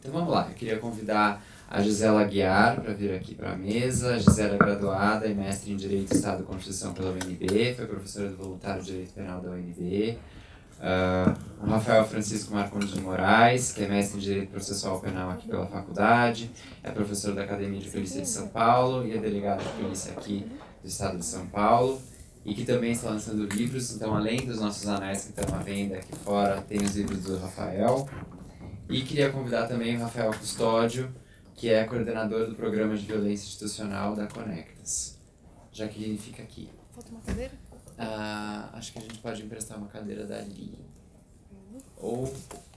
Então vamos lá, eu queria convidar a Gisela Aguiar para vir aqui para a mesa. A Gisela é graduada e mestre em Direito, Estado e Constituição pela UNB, foi professora do voluntário de Direito Penal da UNB. O Rafael Francisco Marcondes de Moraes, que é mestre em Direito Processual Penal aqui pela faculdade, é professor da Academia de Polícia de São Paulo e é delegado de polícia aqui do Estado de São Paulo, e que também está lançando livros. Então, além dos nossos anéis que estão à venda aqui fora, tem os livros do Rafael. E queria convidar também o Rafael Custódio, que é coordenador do Programa de Violência Institucional da Conectas. Jaqueline fica aqui. Falta uma cadeira? Acho que a gente pode emprestar uma cadeira dali. Ou...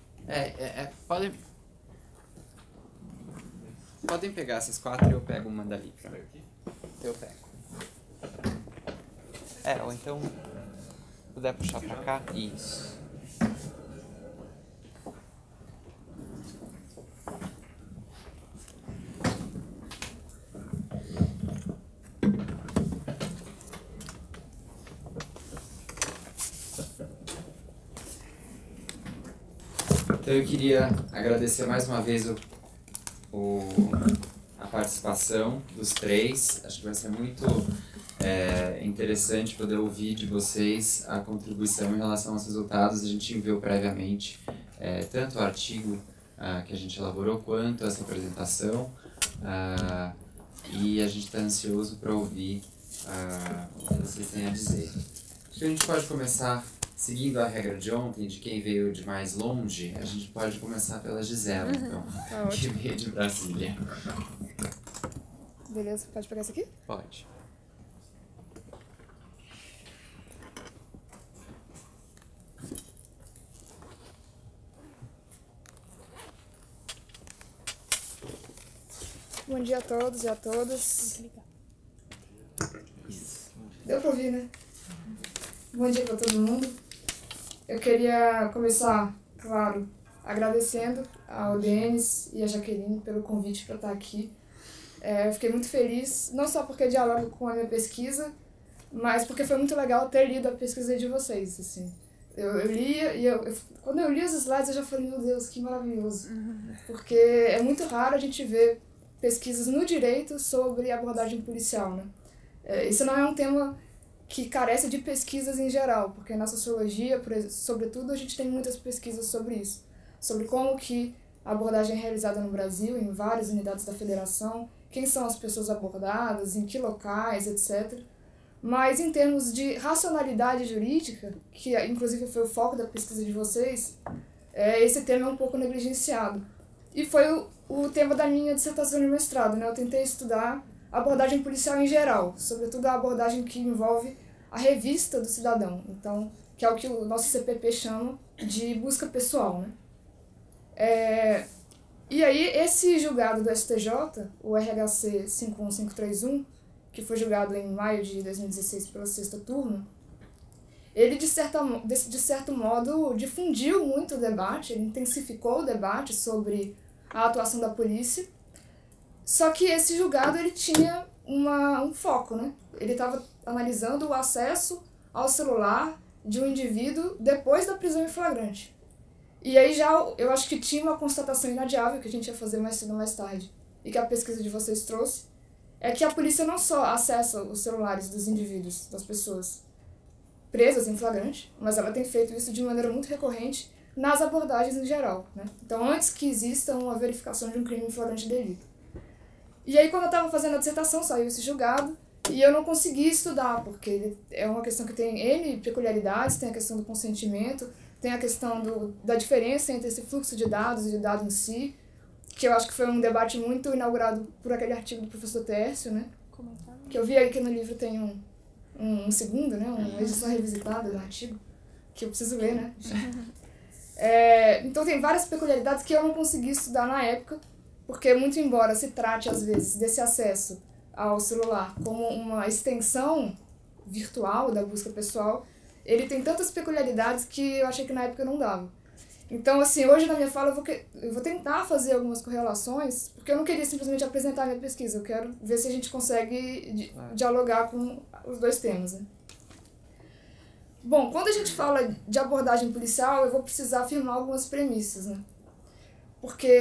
Podem pegar essas 4 e eu pego uma dali. Eu pego. Ou então... puder puxar pra cá? Isso. Então eu queria agradecer mais uma vez a participação dos 3. Acho que vai ser muito interessante poder ouvir de vocês a contribuição em relação aos resultados. A gente enviou previamente tanto o artigo que a gente elaborou quanto essa apresentação, e a gente está ansioso para ouvir o que vocês têm a dizer. Acho que a gente pode começar seguindo a regra de ontem, de quem veio de mais longe. A gente pode começar pela Gisela, então, que veio de Brasília. Beleza, pode pegar esse aqui? Pode. Bom dia a todos e a todas. Deu pra ouvir, né? Bom dia pra todo mundo. Eu queria começar, claro, agradecendo ao Denis e a Jaqueline pelo convite para estar aqui. Eu fiquei muito feliz, não só porque dialogo com a minha pesquisa, mas porque foi muito legal ter lido a pesquisa de vocês, assim. Eu lia e quando eu li os slides eu já falei, meu Deus, que maravilhoso. Porque é muito raro a gente ver pesquisas no direito sobre abordagem policial, né? Isso não é um tema que carece de pesquisas em geral, porque na sociologia, sobretudo, a gente tem muitas pesquisas sobre isso, sobre como que a abordagem é realizada no Brasil, em várias unidades da federação, quem são as pessoas abordadas, em que locais, etc. Mas em termos de racionalidade jurídica, que inclusive foi o foco da pesquisa de vocês, esse tema é um pouco negligenciado. E foi o tema da minha dissertação de mestrado, né? Eu tentei estudar a abordagem policial em geral, sobretudo a abordagem que envolve a revista do cidadão, então, que é o que o nosso CPP chama de busca pessoal, né? E aí, esse julgado do STJ, o RHC 51531, que foi julgado em maio de 2016 pela 6ª turma, ele, de certo modo, difundiu muito o debate, ele intensificou o debate sobre a atuação da polícia. Só que esse julgado ele tinha um foco, né? Ele estava analisando o acesso ao celular de um indivíduo depois da prisão em flagrante. E aí já eu acho que tinha uma constatação inadiável que a gente ia fazer mais cedo ou mais tarde, e que a pesquisa de vocês trouxe, é que a polícia não só acessa os celulares dos indivíduos, das pessoas presas em flagrante, mas ela tem feito isso de maneira muito recorrente nas abordagens em geral, né? Então, antes que exista uma verificação de um crime em flagrante delito. E aí, quando eu estava fazendo a dissertação, saiu esse julgado, e eu não consegui estudar, porque é uma questão que tem N peculiaridades, tem a questão do consentimento, tem a questão da diferença entre esse fluxo de dados e o dado em si, que eu acho que foi um debate muito inaugurado por aquele artigo do professor Tércio, né? Que eu vi aí que no livro tem um segundo, né? Uma edição revisitada do artigo, que eu preciso ler, né? Então tem várias peculiaridades que eu não consegui estudar na época, porque muito embora se trate, às vezes, desse acesso ao celular como uma extensão virtual da busca pessoal, ele tem tantas peculiaridades que eu achei que na época não dava. Então, assim, hoje na minha fala eu vou tentar fazer algumas correlações, porque eu não queria simplesmente apresentar a minha pesquisa, eu quero ver se a gente consegue dialogar com os dois temas, né? Bom, quando a gente fala de abordagem policial, eu vou precisar afirmar algumas premissas, né? Porque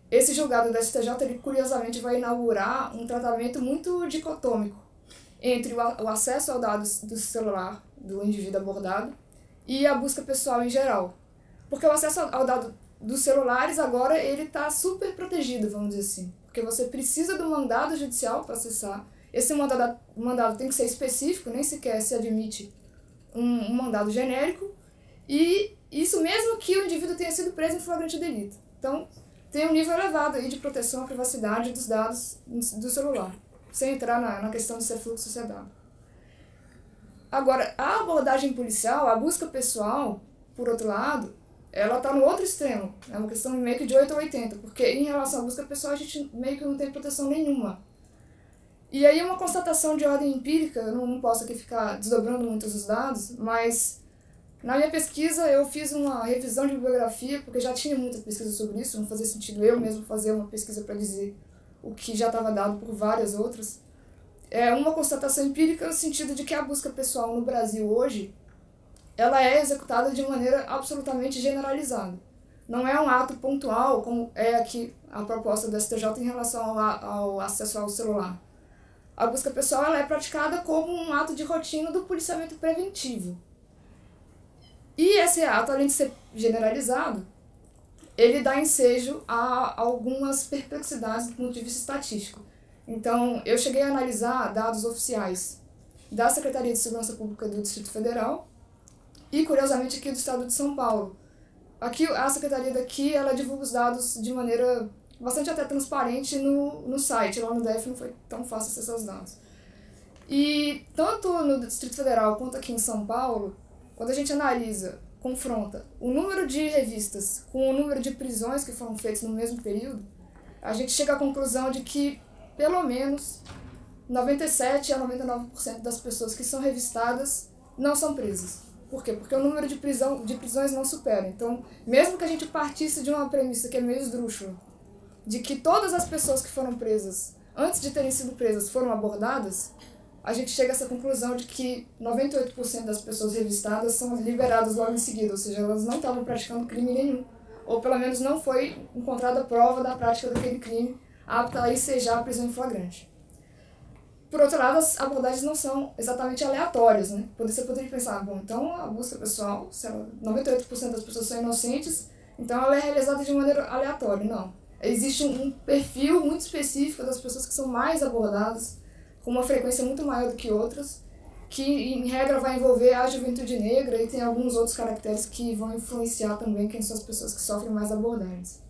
esse julgado da STJ, ele curiosamente vai inaugurar um tratamento muito dicotômico entre o acesso ao dado do celular do indivíduo abordado e a busca pessoal em geral. Porque o acesso ao dado dos celulares agora ele está super protegido, vamos dizer assim. Porque você precisa do mandado judicial para acessar. Esse mandado tem que ser específico, nem sequer se admite um mandado genérico. E isso mesmo que o indivíduo tenha sido preso em flagrante delito. Então, tem um nível elevado aí de proteção à privacidade dos dados do celular, sem entrar na questão de ser fluxo sedado. Agora, a abordagem policial, a busca pessoal, por outro lado, ela está no outro extremo. É uma questão meio que de 8 a 80, porque em relação à busca pessoal a gente meio que não tem proteção nenhuma. E aí uma constatação de ordem empírica, eu não posso aqui ficar desdobrando muitos os dados, mas na minha pesquisa eu fiz uma revisão de bibliografia, porque já tinha muita pesquisa sobre isso, não fazia sentido eu mesmo fazer uma pesquisa para dizer o que já estava dado por várias outras. É uma constatação empírica no sentido de que a busca pessoal no Brasil hoje, ela é executada de maneira absolutamente generalizada. Não é um ato pontual, como é aqui a proposta do STJ em relação ao acesso ao celular. A busca pessoal ela é praticada como um ato de rotina do policiamento preventivo. E esse ato, além de ser generalizado, ele dá ensejo a algumas perplexidades do ponto de vista estatístico. Então, eu cheguei a analisar dados oficiais da Secretaria de Segurança Pública do Distrito Federal e, curiosamente, aqui do Estado de São Paulo. Aqui, a Secretaria daqui, ela divulga os dados de maneira bastante até transparente no site. Lá no DF não foi tão fácil acessar os dados. E tanto no Distrito Federal quanto aqui em São Paulo, quando a gente analisa, confronta o número de revistas com o número de prisões que foram feitas no mesmo período, a gente chega à conclusão de que, pelo menos, 97% a 99% das pessoas que são revistadas não são presas. Por quê? Porque o número de prisões não supera. Então, mesmo que a gente partisse de uma premissa que é meio esdrúxula, de que todas as pessoas que foram presas, antes de terem sido presas, foram abordadas, a gente chega a essa conclusão de que 98% das pessoas revistadas são liberadas logo em seguida, ou seja, elas não estavam praticando crime nenhum, ou pelo menos não foi encontrada prova da prática daquele crime apta a ensejar a prisão em flagrante. Por outro lado, as abordagens não são exatamente aleatórias, né? Você poderia pensar, bom, então a busca pessoal, se 98% das pessoas são inocentes, então ela é realizada de maneira aleatória. Não. Existe um perfil muito específico das pessoas que são mais abordadas, com uma frequência muito maior do que outras, que em regra vai envolver a juventude negra e tem alguns outros caracteres que vão influenciar também quem são as pessoas que sofrem mais abordagens.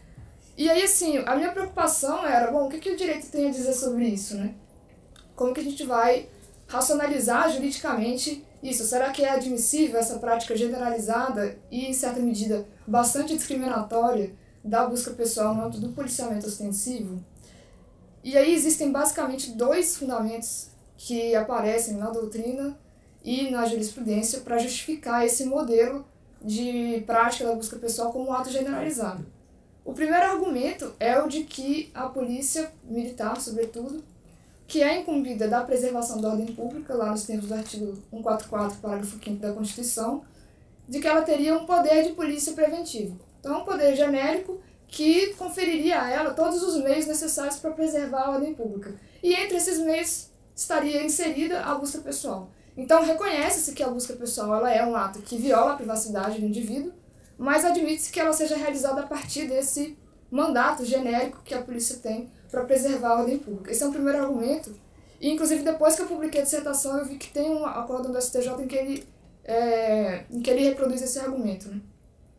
E aí, assim, a minha preocupação era, bom, o que o direito tem a dizer sobre isso, né? Como que a gente vai racionalizar juridicamente isso? Será que é admissível essa prática generalizada e, em certa medida, bastante discriminatória da busca pessoal no âmbito do policiamento ostensivo? E aí existem basicamente dois fundamentos que aparecem na doutrina e na jurisprudência para justificar esse modelo de prática da busca pessoal como um ato generalizado. O primeiro argumento é o de que a polícia militar, sobretudo, que é incumbida da preservação da ordem pública, lá nos termos do artigo 144, parágrafo 5º da Constituição, de que ela teria um poder de polícia preventivo. Então, é um poder genérico que conferiria a ela todos os meios necessários para preservar a ordem pública. E entre esses meios estaria inserida a busca pessoal. Então, reconhece-se que a busca pessoal ela é um ato que viola a privacidade do indivíduo, mas admite-se que ela seja realizada a partir desse mandato genérico que a polícia tem para preservar a ordem pública. Esse é um primeiro argumento. E, inclusive, depois que eu publiquei a dissertação, eu vi que tem um acórdão do STJ em que ele reproduz esse argumento, né?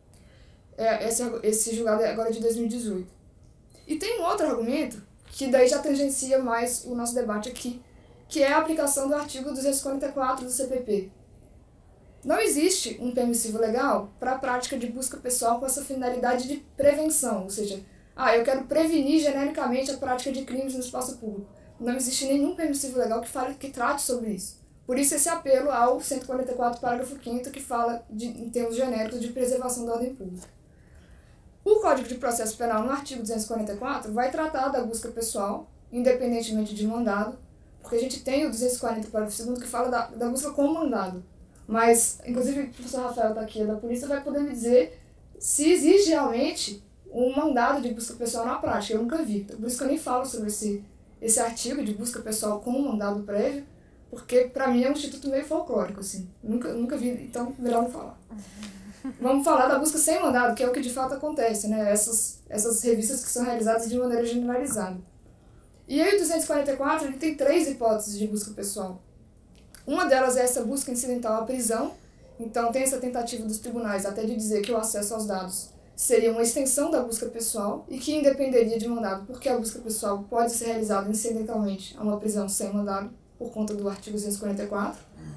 Esse julgado agora é de 2018. E tem um outro argumento, que daí já tangencia mais o nosso debate aqui, que é a aplicação do artigo 244 do CPP. Não existe um permissivo legal para a prática de busca pessoal com essa finalidade de prevenção, ou seja, eu quero prevenir genericamente a prática de crimes no espaço público. Não existe nenhum permissivo legal que trate sobre isso. Por isso esse apelo ao 144, parágrafo 5º, que fala, em termos genéricos, de preservação da ordem pública. O Código de Processo Penal, no artigo 244, vai tratar da busca pessoal, independentemente de mandado, porque a gente tem o 240, parágrafo 2º, que fala da busca com mandado. Mas, inclusive, o professor Rafael está aqui, da polícia, vai poder me dizer se existe realmente um mandado de busca pessoal na prática. Eu nunca vi. Por isso que eu nem falo sobre esse artigo de busca pessoal com um mandado prévio, porque para mim é um instituto meio folclórico, assim. Nunca vi, então melhor não falar. Vamos falar da busca sem mandado, que é o que de fato acontece, né? Essas revistas que são realizadas de maneira generalizada. E aí o 244 ele tem 3 hipóteses de busca pessoal. Uma delas é essa busca incidental à prisão. Então tem essa tentativa dos tribunais até de dizer que o acesso aos dados seria uma extensão da busca pessoal e que independeria de mandado, porque a busca pessoal pode ser realizada incidentalmente a uma prisão sem mandado, por conta do artigo 244.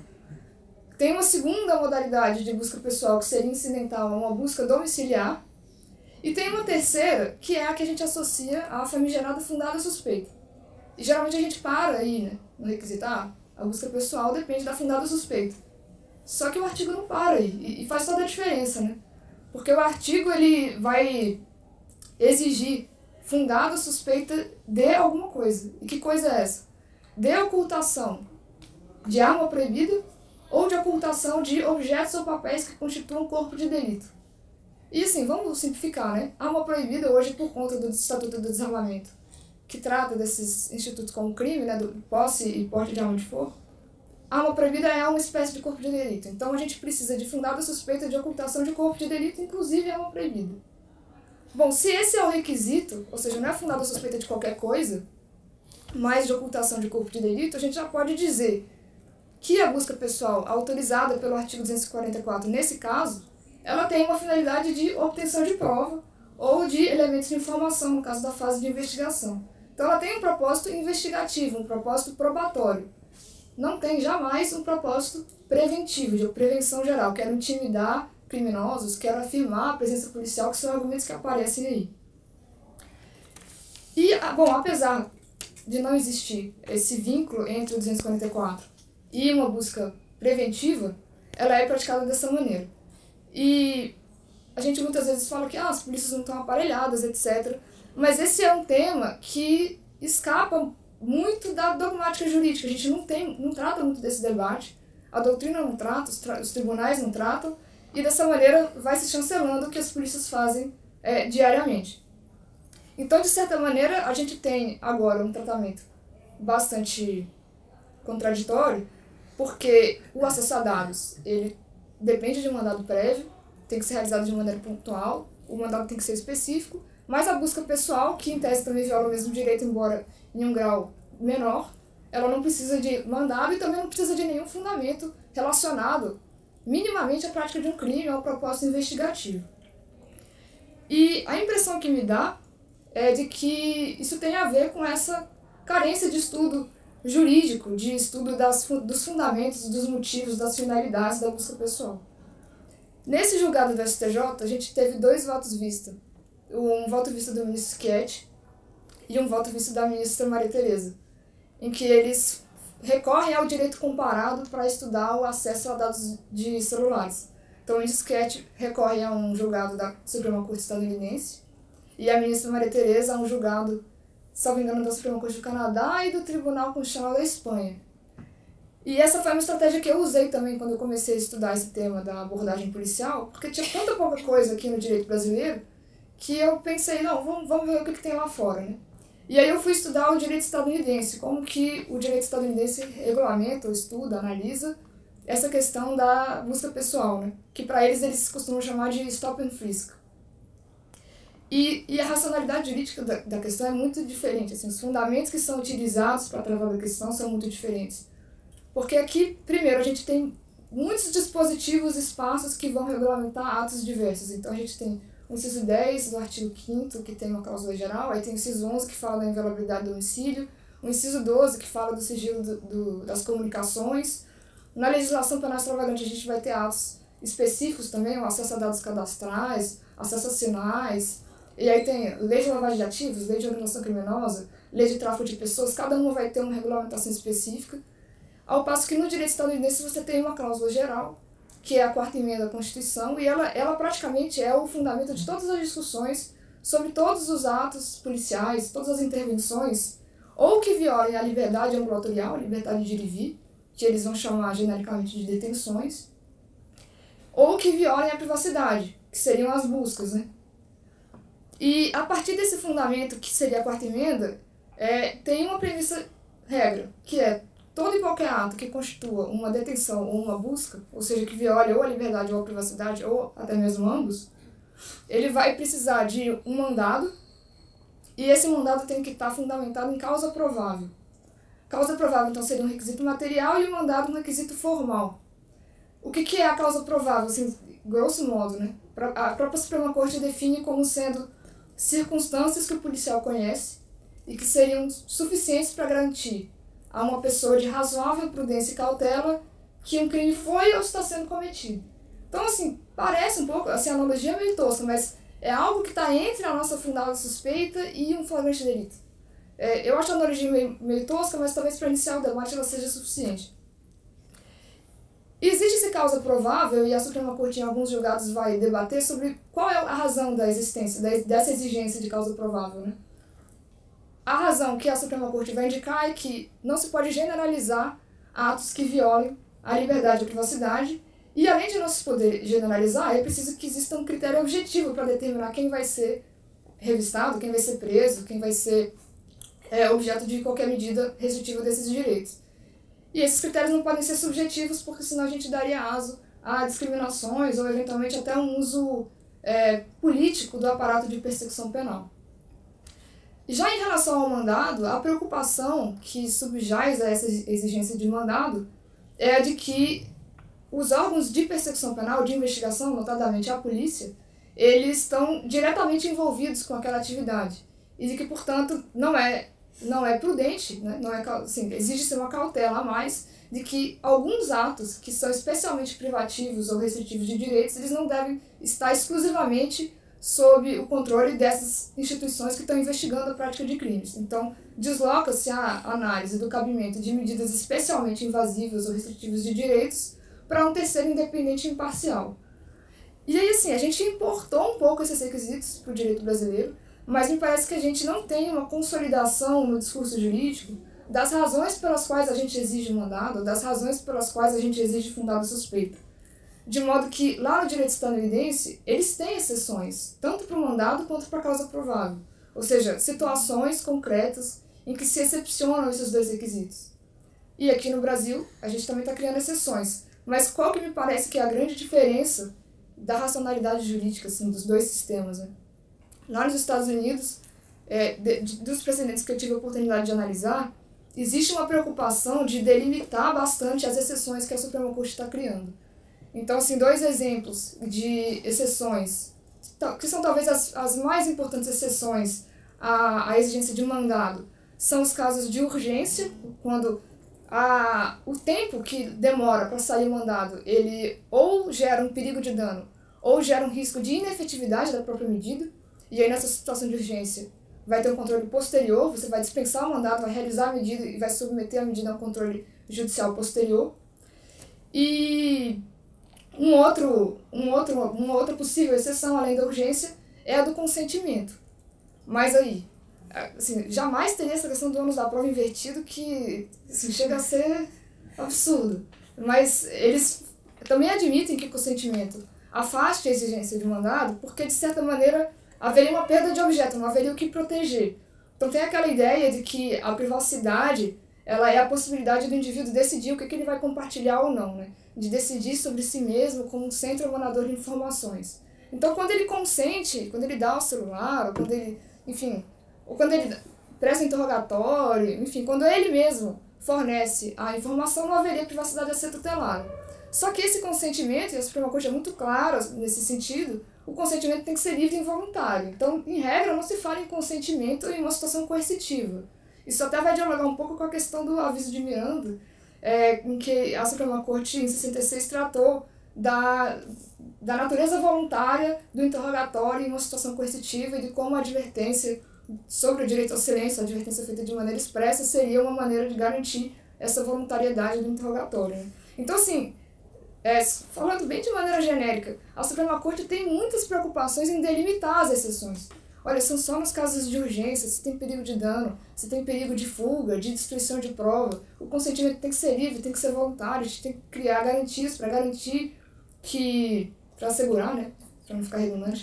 Tem uma segunda modalidade de busca pessoal que seria incidental a uma busca domiciliar. E tem uma terceira, que é a que a gente associa à famigerada fundada suspeita. E geralmente a gente para aí, né, no requisito, a busca pessoal depende da fundada suspeita. Só que o artigo não para aí, e faz toda a diferença, né? Porque o artigo ele vai exigir fundada suspeita de alguma coisa. E que coisa é essa? De ocultação de arma proibida ou de ocultação de objetos ou papéis que constituam corpo de delito. E assim, vamos simplificar, né? Arma proibida hoje por conta do Estatuto do Desarmamento, que trata desses institutos como crime, né, do posse e porte de arma de fogo. Arma proibida é uma espécie de corpo de delito. Então a gente precisa de fundada suspeita de ocultação de corpo de delito, inclusive arma proibida. Bom, se esse é o requisito, ou seja, não é fundada suspeita de qualquer coisa, mas de ocultação de corpo de delito, a gente já pode dizer que a busca pessoal autorizada pelo artigo 244, nesse caso, ela tem uma finalidade de obtenção de prova ou de elementos de informação, no caso da fase de investigação. Então ela tem um propósito investigativo, um propósito probatório. Não tem jamais um propósito preventivo, de prevenção geral. Quero intimidar criminosos, quero afirmar a presença policial, que são argumentos que aparecem aí. E, bom, apesar de não existir esse vínculo entre o 244 e uma busca preventiva, ela é praticada dessa maneira. E a gente muitas vezes fala que as polícias não estão aparelhadas, etc. Mas esse é um tema que escapa muito da dogmática jurídica. A gente não trata muito desse debate, a doutrina não trata, os tribunais não tratam, e dessa maneira vai se chancelando o que as polícias fazem diariamente. Então, de certa maneira, a gente tem agora um tratamento bastante contraditório, porque o acesso a dados, ele depende de um mandado prévio, tem que ser realizado de maneira pontual, o mandado tem que ser específico, mas a busca pessoal, que em tese também viola o mesmo direito, embora em um grau menor, ela não precisa de mandado e também não precisa de nenhum fundamento relacionado minimamente à prática de um crime ou ao propósito investigativo. E a impressão que me dá é de que isso tem a ver com essa carência de estudo jurídico, de estudo dos fundamentos, dos motivos, das finalidades da busca pessoal. Nesse julgado do STJ, a gente teve 2 votos vista. Um voto vista do ministro Schietti e um voto vista da ministra Maria Tereza, em que eles recorrem ao direito comparado para estudar o acesso a dados de celulares. Então, o ministro Schietti recorre a um julgado da Suprema Corte estadunidense e a ministra Maria Tereza a um julgado, salvo engano, da Suprema Corte do Canadá e do Tribunal Constitucional da Espanha. E essa foi uma estratégia que eu usei também quando eu comecei a estudar esse tema da abordagem policial, porque tinha tanta pouca coisa aqui no direito brasileiro que eu pensei, não, vamos ver o que tem lá fora, né? E aí eu fui estudar o direito estadunidense, como que o direito estadunidense regulamenta, estuda, analisa essa questão da busca pessoal, né? Que para eles costumam chamar de stop and frisk. E a racionalidade jurídica da questão é muito diferente, assim, os fundamentos que são utilizados para tratar da questão são muito diferentes. Porque aqui, primeiro, a gente tem muitos dispositivos esparsos que vão regulamentar atos diversos. Então a gente tem o inciso 10 do artigo 5º, que tem uma cláusula geral, aí tem o inciso 11, que fala da inviolabilidade do domicílio, o inciso 12, que fala do sigilo das comunicações. Na legislação penal extravagante a gente vai ter atos específicos também, o acesso a dados cadastrais, acesso a sinais, e aí tem lei de lavagem de ativos, lei de organização criminosa, lei de tráfico de pessoas, cada uma vai ter uma regulamentação específica, ao passo que no direito estadunidense você tem uma cláusula geral, que é a 4ª emenda da Constituição, e ela praticamente é o fundamento de todas as discussões sobre todos os atos policiais, todas as intervenções, ou que violem a liberdade ambulatorial, a liberdade de ir e vir, que eles vão chamar genericamente de detenções, ou que violem a privacidade, que seriam as buscas, né? E a partir desse fundamento, que seria a quarta emenda, tem uma premissa regra, que é todo e qualquer ato que constitua uma detenção ou uma busca, ou seja, que viole ou a liberdade ou a privacidade, ou até mesmo ambos, ele vai precisar de um mandado, e esse mandado tem que estar fundamentado em causa provável. Causa provável, então, seria um requisito material e o mandado um requisito formal. O que é a causa provável? Assim, grosso modo, né? A própria Suprema Corte define como sendo circunstâncias que o policial conhece e que seriam suficientes para garantir a uma pessoa de razoável prudência e cautela que um crime foi ou está sendo cometido. Então, assim, parece um pouco, assim, a analogia é meio tosca, mas é algo que está entre a nossa fundada suspeita e um flagrante delito. Eu acho a analogia meio tosca, mas talvez para iniciar o debate ela seja suficiente. Existe essa causa provável, e a Suprema Corte em alguns julgados vai debater sobre qual é a razão da existência, dessa exigência de causa provável, né? A razão que a Suprema Corte vai indicar é que não se pode generalizar atos que violem a liberdade e a privacidade, e além de não se poder generalizar, é preciso que exista um critério objetivo para determinar quem vai ser revistado, quem vai ser preso, quem vai ser objeto de qualquer medida restritiva desses direitos. E esses critérios não podem ser subjetivos, porque senão a gente daria aso a discriminações ou eventualmente até um uso político do aparato de persecução penal. Já em relação ao mandado, a preocupação que subjaz a essa exigência de mandado é a de que os órgãos de persecução penal, de investigação, notadamente a polícia, eles estão diretamente envolvidos com aquela atividade. E de que, portanto, não é prudente, né? Assim, exige-se uma cautela a mais de que alguns atos que são especialmente privativos ou restritivos de direitos, eles não devem estar exclusivamente sob o controle dessas instituições que estão investigando a prática de crimes. Então, desloca-se a análise do cabimento de medidas especialmente invasivas ou restritivas de direitos para um terceiro independente e imparcial. E aí, assim, a gente importou um pouco esses requisitos para o direito brasileiro, mas me parece que a gente não tem uma consolidação no discurso jurídico das razões pelas quais a gente exige mandado, das razões pelas quais a gente exige fundada suspeita. De modo que, lá no direito estadunidense, eles têm exceções, tanto para o mandado quanto para a causa provável. Ou seja, situações concretas em que se excepcionam esses dois requisitos. E aqui no Brasil, a gente também está criando exceções. Mas qual que me parece que é a grande diferença da racionalidade jurídica, assim, dos dois sistemas, né? Lá nos Estados Unidos, dos precedentes que eu tive a oportunidade de analisar, existe uma preocupação de delimitar bastante as exceções que a Suprema Corte está criando. Então, assim, dois exemplos de exceções, que são talvez as mais importantes exceções à exigência de mandado, são os casos de urgência, quando o tempo que demora para sair o mandado, ele ou gera um perigo de dano, ou gera um risco de inefetividade da própria medida. E aí, nessa situação de urgência, vai ter um controle posterior, você vai dispensar o mandado, vai realizar a medida e vai submeter a medida a um controle judicial posterior. E uma outra possível exceção, além da urgência, é a do consentimento. Mas aí, assim, jamais teria essa questão do ônus da prova invertido, que assim, chega a ser absurdo. Mas eles também admitem que o consentimento afaste a exigência de mandado, porque, de certa maneira, haveria uma perda de objeto, não haveria o que proteger. Então tem aquela ideia de que a privacidade, ela é a possibilidade do indivíduo decidir o que ele vai compartilhar ou não, né? De decidir sobre si mesmo como um centro emanador de informações. Então quando ele consente, quando ele dá o celular, ou quando ele, enfim, ou quando ele presta interrogatório, enfim, quando ele mesmo fornece a informação, não haveria privacidade a ser tutelada. Só que esse consentimento, e a Suprema Corte é muito clara nesse sentido, o consentimento tem que ser livre e involuntário. Então, em regra, não se fala em consentimento em uma situação coercitiva. Isso até vai dialogar um pouco com a questão do aviso de Miranda, em que a Suprema Corte, em 66, tratou da natureza voluntária do interrogatório em uma situação coercitiva e de como a advertência sobre o direito ao silêncio, a advertência feita de maneira expressa, seria uma maneira de garantir essa voluntariedade do interrogatório, né? Então, assim, falando bem de maneira genérica, a Suprema Corte tem muitas preocupações em delimitar as exceções. Olha, são só nos casos de urgência, se tem perigo de dano, se tem perigo de fuga, de destruição de prova. O consentimento tem que ser livre, tem que ser voluntário, a gente tem que criar garantias para garantir que, para assegurar, né, para não ficar redundante,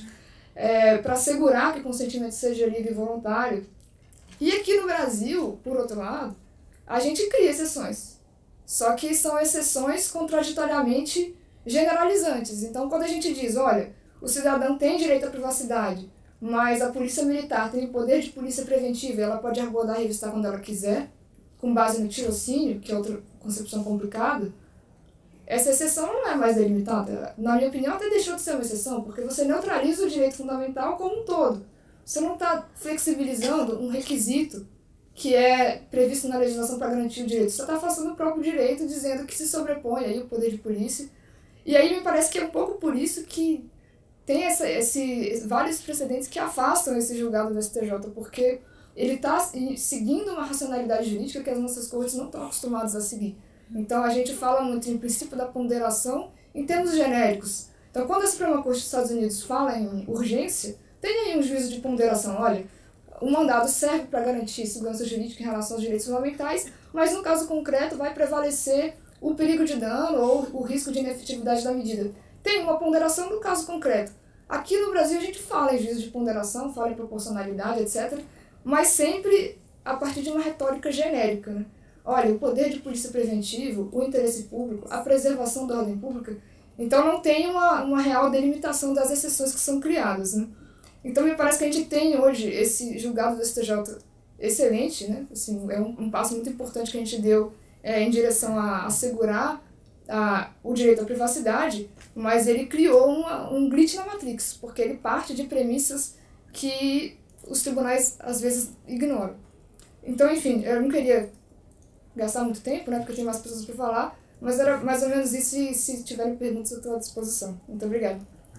para assegurar que o consentimento seja livre e voluntário. E aqui no Brasil, por outro lado, a gente cria exceções. Só que são exceções contraditoriamente generalizantes. Então, quando a gente diz, olha, o cidadão tem direito à privacidade, mas a polícia militar tem o poder de polícia preventiva e ela pode abordar e revistar quando ela quiser, com base no tirocínio, que é outra concepção complicada, essa exceção não é mais delimitada. Na minha opinião, até deixou de ser uma exceção, porque você neutraliza o direito fundamental como um todo. Você não está flexibilizando um requisito que é previsto na legislação para garantir o direito. Você está afastando o próprio direito, dizendo que se sobrepõe aí o poder de polícia. E aí me parece que é um pouco por isso que tem vários precedentes que afastam esse julgado do STJ, porque ele está seguindo uma racionalidade jurídica que as nossas cortes não estão acostumadas a seguir. Então, a gente fala muito em princípio da ponderação em termos genéricos. Então, quando a Suprema Corte dos Estados Unidos fala em urgência, tem aí um juízo de ponderação. Olha, o mandado serve para garantir segurança jurídica em relação aos direitos fundamentais, mas no caso concreto vai prevalecer o perigo de dano ou o risco de inefetividade da medida. Tem uma ponderação no caso concreto. Aqui no Brasil a gente fala em juízo de ponderação, fala em proporcionalidade, etc., mas sempre a partir de uma retórica genérica, né? Olha, o poder de polícia preventivo, o interesse público, a preservação da ordem pública. Então não tem uma real delimitação das exceções que são criadas, né? Então me parece que a gente tem hoje esse julgado do STJ excelente, né? Assim, é um passo muito importante que a gente deu em direção a assegurar o direito à privacidade, mas ele criou um glitch na Matrix, porque ele parte de premissas que os tribunais às vezes ignoram. Então, enfim, eu não queria gastar muito tempo, né, porque tem mais pessoas para falar, mas era mais ou menos isso, e se tiverem perguntas eu estou à disposição. Muito obrigada.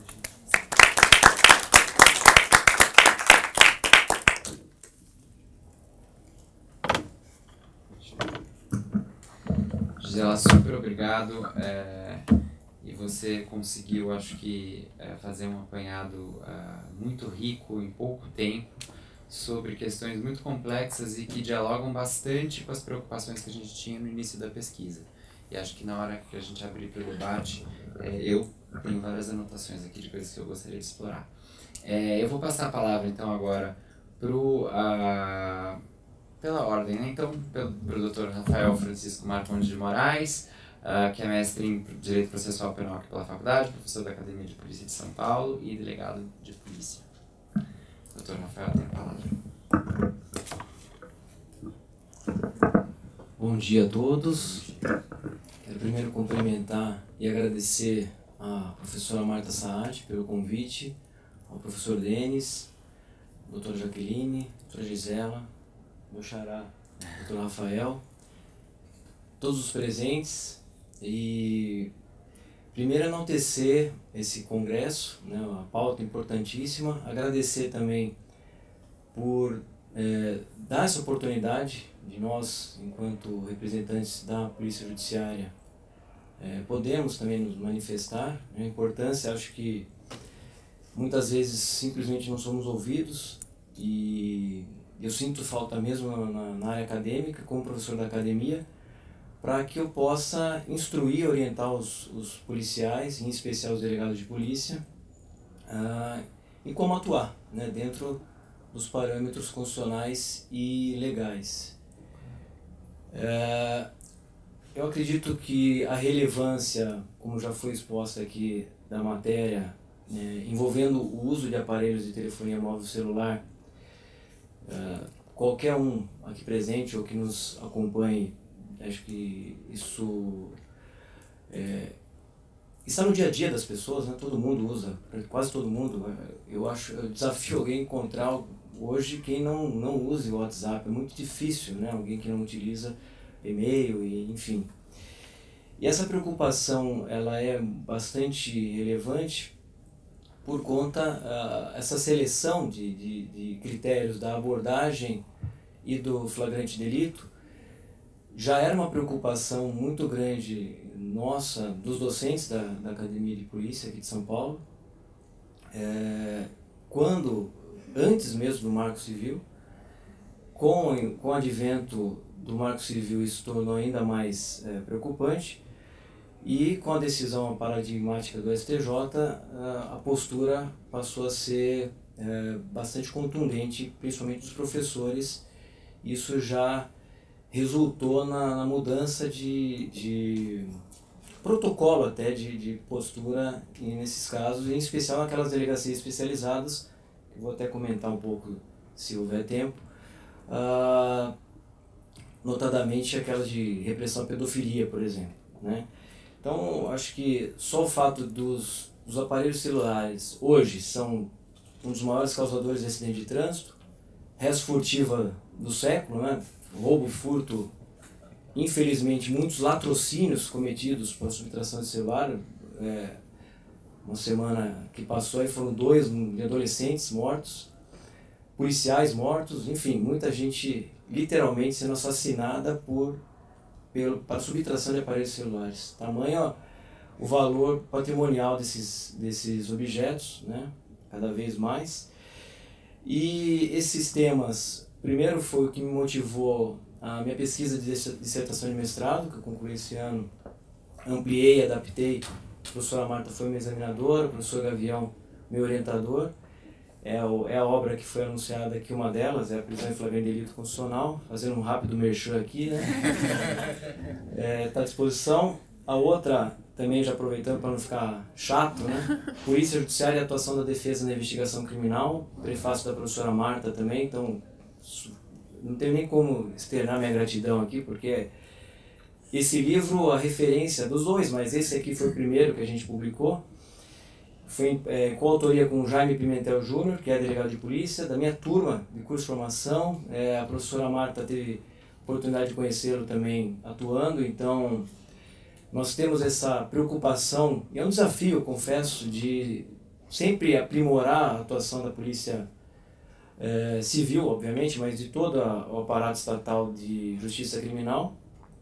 Gisela, super obrigado. E você conseguiu, acho que, fazer um apanhado muito rico em pouco tempo sobre questões muito complexas e que dialogam bastante com as preocupações que a gente tinha no início da pesquisa. E acho que na hora que a gente abrir para o debate, eu tenho várias anotações aqui de coisas que eu gostaria de explorar. Eu vou passar a palavra, então, agora pela ordem, né? Então, pelo Dr. Rafael Francisco Marcondes de Moraes, que é mestre em Direito Processual Penal aqui pela faculdade, professor da Academia de Polícia de São Paulo e delegado de polícia. Dr. Rafael, tem a palavra. Bom dia a todos. Quero primeiro cumprimentar e agradecer à professora Marta Saad pelo convite, ao professor Denis, doutora Jaqueline, doutora Gisela, meu xará, doutor Rafael, todos os presentes. E primeiro enaltecer esse congresso, né, uma pauta importantíssima, agradecer também por dar essa oportunidade de nós, enquanto representantes da Polícia Judiciária, podemos também nos manifestar. A importância, acho que muitas vezes simplesmente não somos ouvidos, e eu sinto falta mesmo na área acadêmica, como professor da academia, para que eu possa instruir e orientar os policiais, em especial os delegados de polícia, em como atuar, né, dentro dos parâmetros constitucionais e legais. Eu acredito que a relevância, como já foi exposta aqui, da matéria, envolvendo o uso de aparelhos de telefonia móvel celular, qualquer um aqui presente ou que nos acompanhe, acho que isso está no dia a dia das pessoas, né? Todo mundo usa, quase todo mundo. Eu desafio alguém a encontrar hoje quem não use o WhatsApp. É muito difícil, né? Alguém que não utiliza e-mail, enfim. E essa preocupação, ela é bastante relevante por conta essa seleção de critérios da abordagem e do flagrante delito. Já era uma preocupação muito grande nossa, dos docentes da Academia de Polícia aqui de São Paulo, antes mesmo do Marco Civil. Com o advento do Marco Civil, isso tornou ainda mais preocupante, E com a decisão paradigmática do STJ, a postura passou a ser bastante contundente, principalmente dos professores. Isso já resultou na mudança de protocolo até de postura nesses casos, em especial naquelas delegacias especializadas, que vou até comentar um pouco se houver tempo, notadamente aquelas de repressão à pedofilia, por exemplo, né? Então, acho que só o fato dos aparelhos celulares hoje são um dos maiores causadores de acidente de trânsito, res furtiva do século, né? Roubo, furto, infelizmente muitos latrocínios cometidos por subtração de celular. Uma semana que passou aí foram 2 adolescentes mortos, policiais mortos, enfim, muita gente literalmente sendo assassinada para subtração de aparelhos celulares. Tamanho o valor patrimonial desses objetos, né? Cada vez mais. E esses temas, primeiro foi o que me motivou a minha pesquisa de dissertação de mestrado, que eu concluí esse ano, ampliei, adaptei. A professora Marta foi minha examinadora, o professor Gavião meu orientador. É a obra que foi anunciada aqui, uma delas, é a prisão em flagrante delito constitucional, fazendo um rápido merchan aqui, né? Está à disposição. A outra, também já aproveitando para não ficar chato, né? Polícia Judiciária e Atuação da Defesa na Investigação Criminal, prefácio da professora Marta também, então não tenho nem como externar minha gratidão aqui, porque esse livro, a referência dos 2, mas esse aqui foi o primeiro que a gente publicou, foi em coautoria com o Jaime Pimentel Júnior, que é delegado de polícia, da minha turma de curso de formação. A professora Marta teve oportunidade de conhecê-lo também atuando, então nós temos essa preocupação, e é um desafio, eu confesso, de sempre aprimorar a atuação da polícia civil, obviamente, mas de todo o aparato estatal de justiça criminal.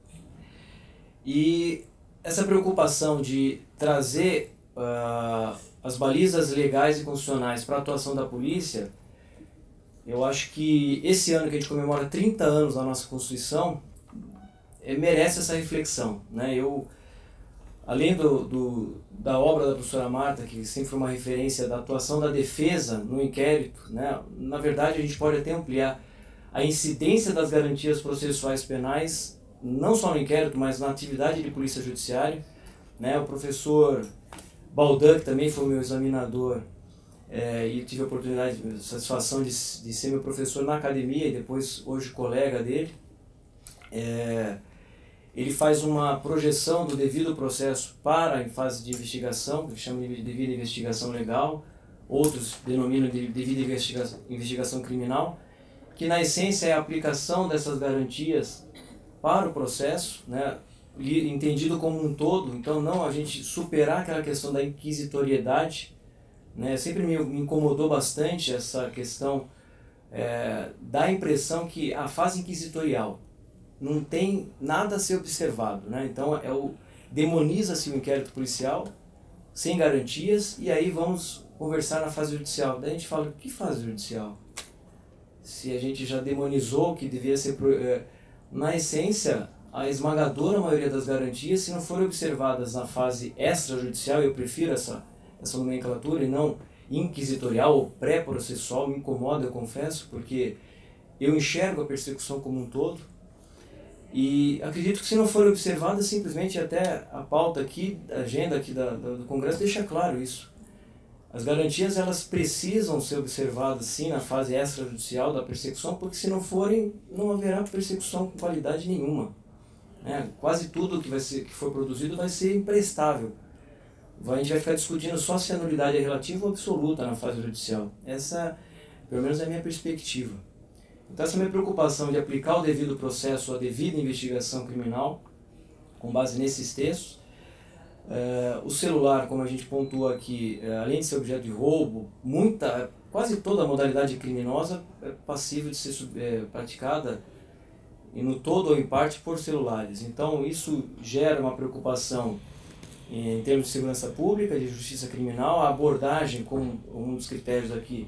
E essa preocupação de trazer as balizas legais e constitucionais para a atuação da polícia, eu acho que esse ano que a gente comemora 30 anos da nossa Constituição, merece essa reflexão, né? Além da obra da professora Marta, que sempre foi uma referência da atuação da defesa no inquérito, né? Na verdade, a gente pode até ampliar a incidência das garantias processuais penais, não só no inquérito, mas na atividade de polícia judiciária, né? O professor Baldan, que também foi meu examinador, e tive a oportunidade, a satisfação de ser meu professor na academia e depois hoje colega dele, ele faz uma projeção do devido processo para em fase de investigação, que chama de devida investigação legal, outros denominam de devida investigação criminal, que na essência é a aplicação dessas garantias para o processo, né, entendido como um todo. Então não a gente superar aquela questão da inquisitoriedade, né, sempre me incomodou bastante essa questão da impressão que a fase inquisitorial não tem nada a ser observado, né? Então demoniza-se o inquérito policial sem garantias, e aí vamos conversar na fase judicial. Daí a gente fala, que fase judicial? Se a gente já demonizou o que devia ser... na essência, a esmagadora maioria das garantias, se não forem observadas na fase extrajudicial, eu prefiro essa nomenclatura e não inquisitorial ou pré-processual, me incomoda, eu confesso, porque eu enxergo a persecução como um todo. E acredito que se não forem observadas, simplesmente até a pauta aqui, a agenda aqui do Congresso deixa claro isso. As garantias, elas precisam ser observadas sim na fase extrajudicial da persecução, porque se não forem, não haverá persecução com qualidade nenhuma, né? Quase tudo que for produzido vai ser imprestável. A gente vai ficar discutindo só se a nulidade é relativa ou absoluta na fase judicial. Essa, pelo menos, é a minha perspectiva. Então essa minha preocupação de aplicar o devido processo, a devida investigação criminal, com base nesses textos. O celular, como a gente pontua aqui, além de ser objeto de roubo, quase toda a modalidade criminosa é passível de ser praticada, e no todo ou em parte, por celulares. Então isso gera uma preocupação em termos de segurança pública, de justiça criminal. A abordagem, como um dos critérios aqui,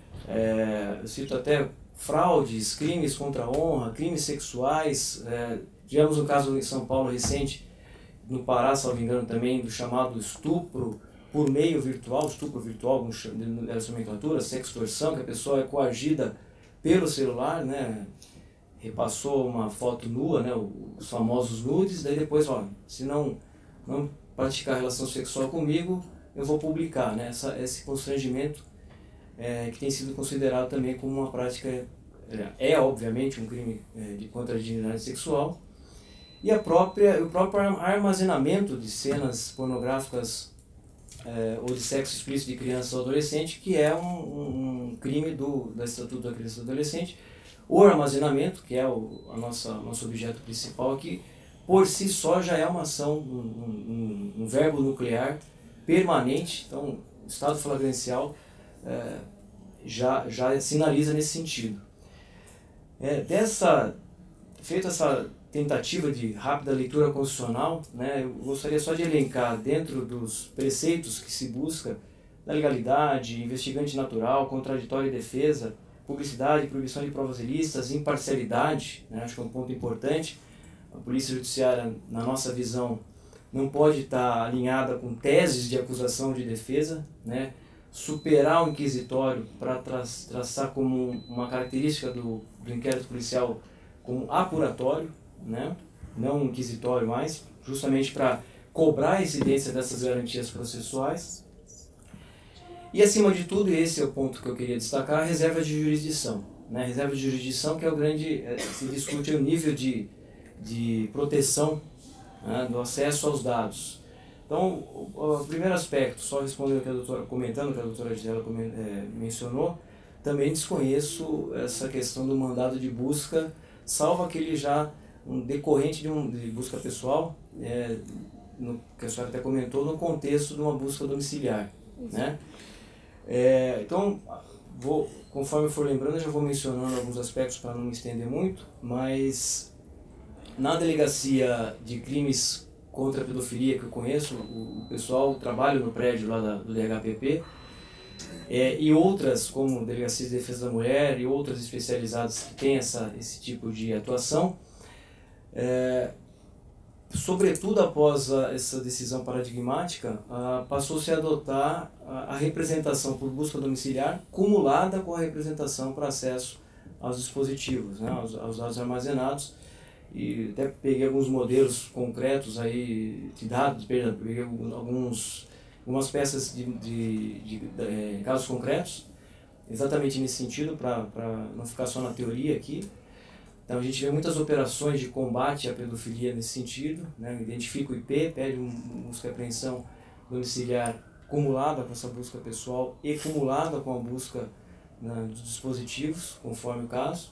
eu cito até fraudes, crimes contra a honra, crimes sexuais. Tivemos um caso em São Paulo recente no Pará, salvo engano, também do chamado estupro por meio virtual, estupro virtual, dessa nomenclatura, sextorção, que a pessoa é coagida pelo celular, né? Repassou uma foto nua, né? Os famosos nudes, daí depois, ó, se não praticar relação sexual comigo, eu vou publicar, né? Esse constrangimento que tem sido considerado também como uma prática, obviamente um crime contra a dignidade sexual, e o próprio armazenamento de cenas pornográficas ou de sexo explícito de criança ou adolescente, que é um crime do Estatuto da Criança e do Adolescente. O armazenamento, que é nosso objeto principal aqui, por si só já é uma ação, um verbo nuclear permanente. Então, o estado flagrancial já sinaliza nesse sentido. Feita essa tentativa de rápida leitura constitucional, né, eu gostaria só de elencar, dentro dos preceitos que se busca, da legalidade, investigante natural, contraditório e defesa, publicidade, proibição de provas ilícitas, imparcialidade, né, acho que é um ponto importante. A Polícia Judiciária, na nossa visão, não pode estar alinhada com teses de acusação de defesa, né, superar o inquisitório para traçar como uma característica do inquérito policial como apuratório, né, não inquisitório mais, justamente para cobrar a incidência dessas garantias processuais. E, acima de tudo, esse é o ponto que eu queria destacar, a reserva de jurisdição. Né? A reserva de jurisdição, que é o grande, se discute o nível de proteção, né, do acesso aos dados. Então, o primeiro aspecto, só respondendo comentando o que a doutora Gisela mencionou, também desconheço essa questão do mandado de busca, salvo aquele já decorrente de busca pessoal, que a senhora até comentou, no contexto de uma busca domiciliar. Né? Então, conforme eu for lembrando, eu já vou mencionando alguns aspectos para não me estender muito, mas na delegacia de crimes contra a pedofilia que eu conheço, o pessoal trabalha no prédio lá do DHPP, e outras, como Delegacia de Defesa da Mulher e outras especializadas que têm esse tipo de atuação, sobretudo após essa decisão paradigmática, passou-se a adotar a representação por busca domiciliar cumulada com a representação para acesso aos dispositivos, né, aos dados armazenados. E até peguei alguns modelos concretos aí de dados, peguei algumas peças de casos concretos, exatamente nesse sentido, para não ficar só na teoria aqui. Então a gente vê muitas operações de combate à pedofilia nesse sentido, né? Identifica o IP, pede busca e apreensão domiciliar cumulada com essa busca pessoal e cumulada com a busca, né, dos dispositivos, conforme o caso.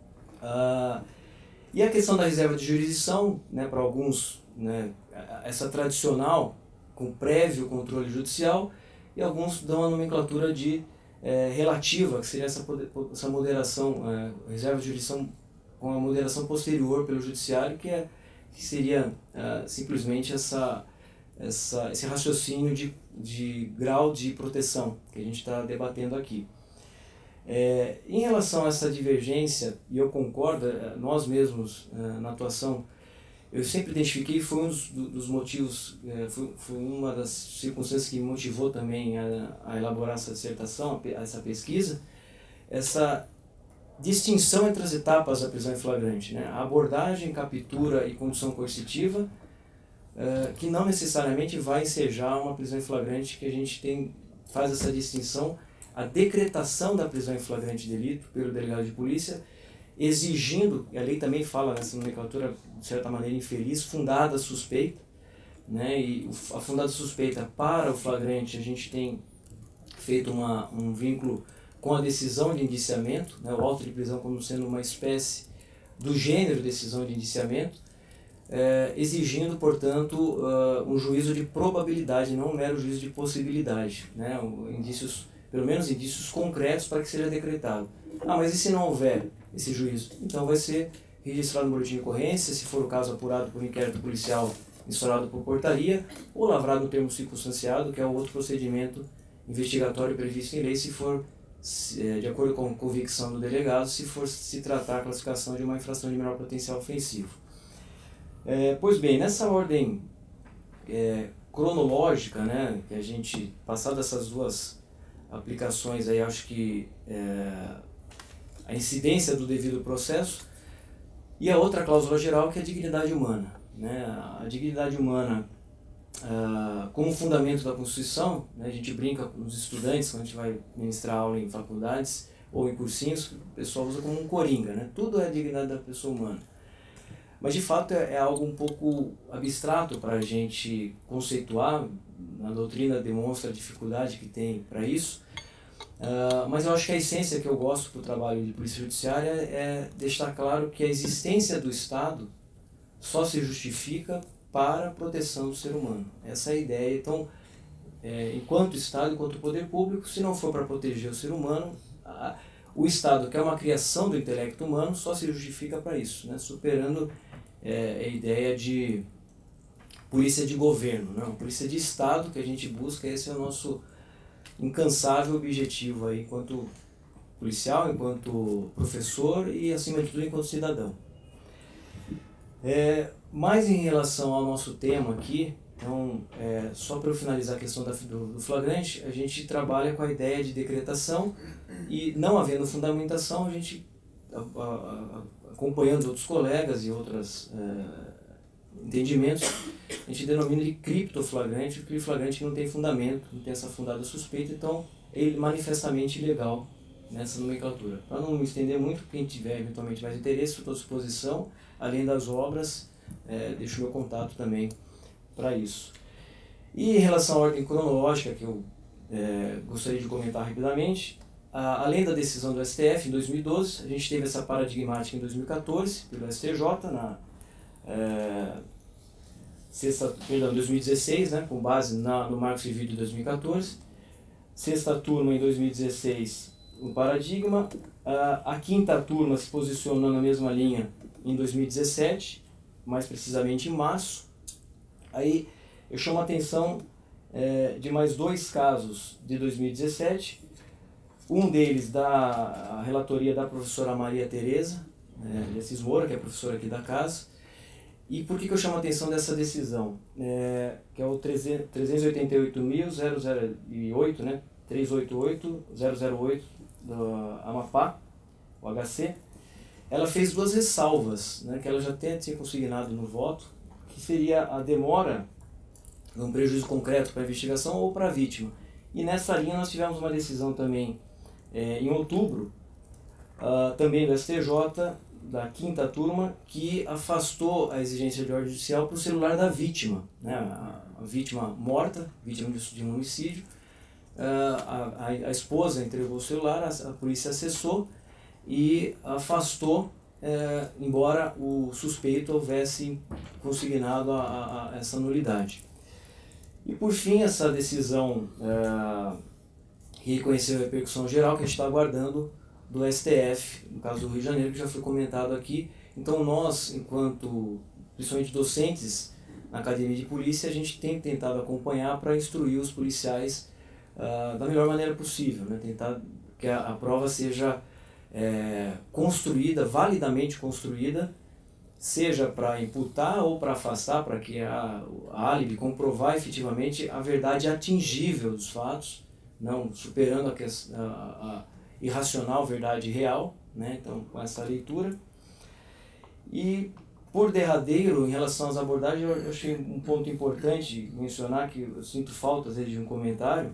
E a questão da reserva de jurisdição, né, para alguns, né, essa tradicional, com prévio controle judicial, e alguns dão a nomenclatura de relativa, que seria essa moderação, reserva de jurisdição com a moderação posterior pelo judiciário, que seria simplesmente esse raciocínio de grau de proteção que a gente está debatendo aqui. Em relação a essa divergência, e eu concordo, nós mesmos na atuação, eu sempre identifiquei, foi um dos motivos, foi uma das circunstâncias que me motivou também a elaborar essa dissertação, essa pesquisa, essa distinção entre as etapas da prisão em flagrante, né? A abordagem, captura e condução coercitiva, que não necessariamente vai ensejar uma prisão em flagrante, que a gente faz essa distinção, a decretação da prisão em flagrante de delito pelo delegado de polícia, exigindo, e a lei também fala nessa nomenclatura, de certa maneira infeliz, fundada suspeita, né? E a fundada suspeita para o flagrante, a gente tem feito um vínculo com a decisão de indiciamento, né? O auto de prisão como sendo uma espécie do gênero decisão de indiciamento, exigindo, portanto, um juízo de probabilidade, não um mero juízo de possibilidade, né? Pelo menos indícios concretos para que seja decretado. Mas e se não houver esse juízo? Então vai ser registrado no boletim de ocorrência, se for o caso apurado por inquérito policial instaurado por portaria, ou lavrado no termo circunstanciado, que é o outro procedimento investigatório previsto em lei, se for, de acordo com a convicção do delegado, se for se tratar a classificação de uma infração de menor potencial ofensivo. Pois bem, nessa ordem cronológica, né, que a gente, passado essas duas aplicações aí, acho que a incidência do devido processo, e a outra cláusula geral, que é a dignidade humana, né? A dignidade humana como fundamento da Constituição, né, a gente brinca com os estudantes, quando a gente vai ministrar aula em faculdades ou em cursinhos, o pessoal usa como um coringa, né? Tudo é a dignidade da pessoa humana. Mas, de fato, é algo um pouco abstrato para a gente conceituar. A doutrina demonstra a dificuldade que tem para isso. Mas eu acho que a essência que eu gosto para o trabalho de polícia judiciária é deixar claro que a existência do Estado só se justifica para a proteção do ser humano. Essa é a ideia. Então, enquanto Estado, enquanto poder público, se não for para proteger o ser humano, o Estado, que é uma criação do intelecto humano, só se justifica para isso, né? Superando a ideia de polícia de governo, não, polícia de Estado que a gente busca. Esse é o nosso incansável objetivo aí, enquanto policial, enquanto professor e, acima de tudo, enquanto cidadão. Mas em relação ao nosso tema aqui, então, só para eu finalizar a questão do flagrante, a gente trabalha com a ideia de decretação e, não havendo fundamentação, a gente, acompanhando outros colegas e outros entendimentos, a gente denomina de criptoflagrante, porque o flagrante não tem fundamento, não tem essa fundada suspeita, então ele é manifestamente ilegal nessa nomenclatura. Para não me estender muito, quem tiver eventualmente mais interesse, estou à disposição, além das obras, deixo o meu contato também para isso. E em relação à ordem cronológica, que eu gostaria de comentar rapidamente, além da decisão do STF em 2012, a gente teve essa paradigmática em 2014, pelo STJ, em 2016, né, com base no Marco Civil de 2014, sexta turma em 2016, o paradigma, a quinta turma se posicionou na mesma linha em 2017, mais precisamente em março. Aí eu chamo a atenção de mais dois casos de 2017, um deles da relatoria da professora Maria Tereza de Assis Moura, que é professora aqui da casa. E por que eu chamo a atenção dessa decisão? Que é o 388.008, né? 388.008 do Amapá, o HC. Ela fez duas ressalvas, né, que ela já tinha consignado no voto, que seria a demora de um prejuízo concreto para a investigação ou para a vítima. E nessa linha nós tivemos uma decisão também em outubro, também do STJ, da quinta turma, que afastou a exigência de ordem judicial para o celular da vítima, né? A vítima morta, vítima de um homicídio. A esposa entregou o celular, a polícia acessou e afastou, embora o suspeito houvesse consignado a essa nulidade. E por fim, essa decisão que reconheceu a repercussão geral, que a gente está aguardando do STF, no caso do Rio de Janeiro, que já foi comentado aqui. Então nós, enquanto, principalmente docentes na Academia de Polícia, a gente tem tentado acompanhar para instruir os policiais da melhor maneira possível, né? Tentar que a prova seja construída, validamente construída, seja para imputar ou para afastar, para que a álibi comprovar efetivamente a verdade atingível dos fatos, não superando a irracional verdade real, né? Então, com essa leitura. E, por derradeiro, em relação às abordagens, eu achei um ponto importante mencionar, que eu sinto falta, às vezes, de um comentário.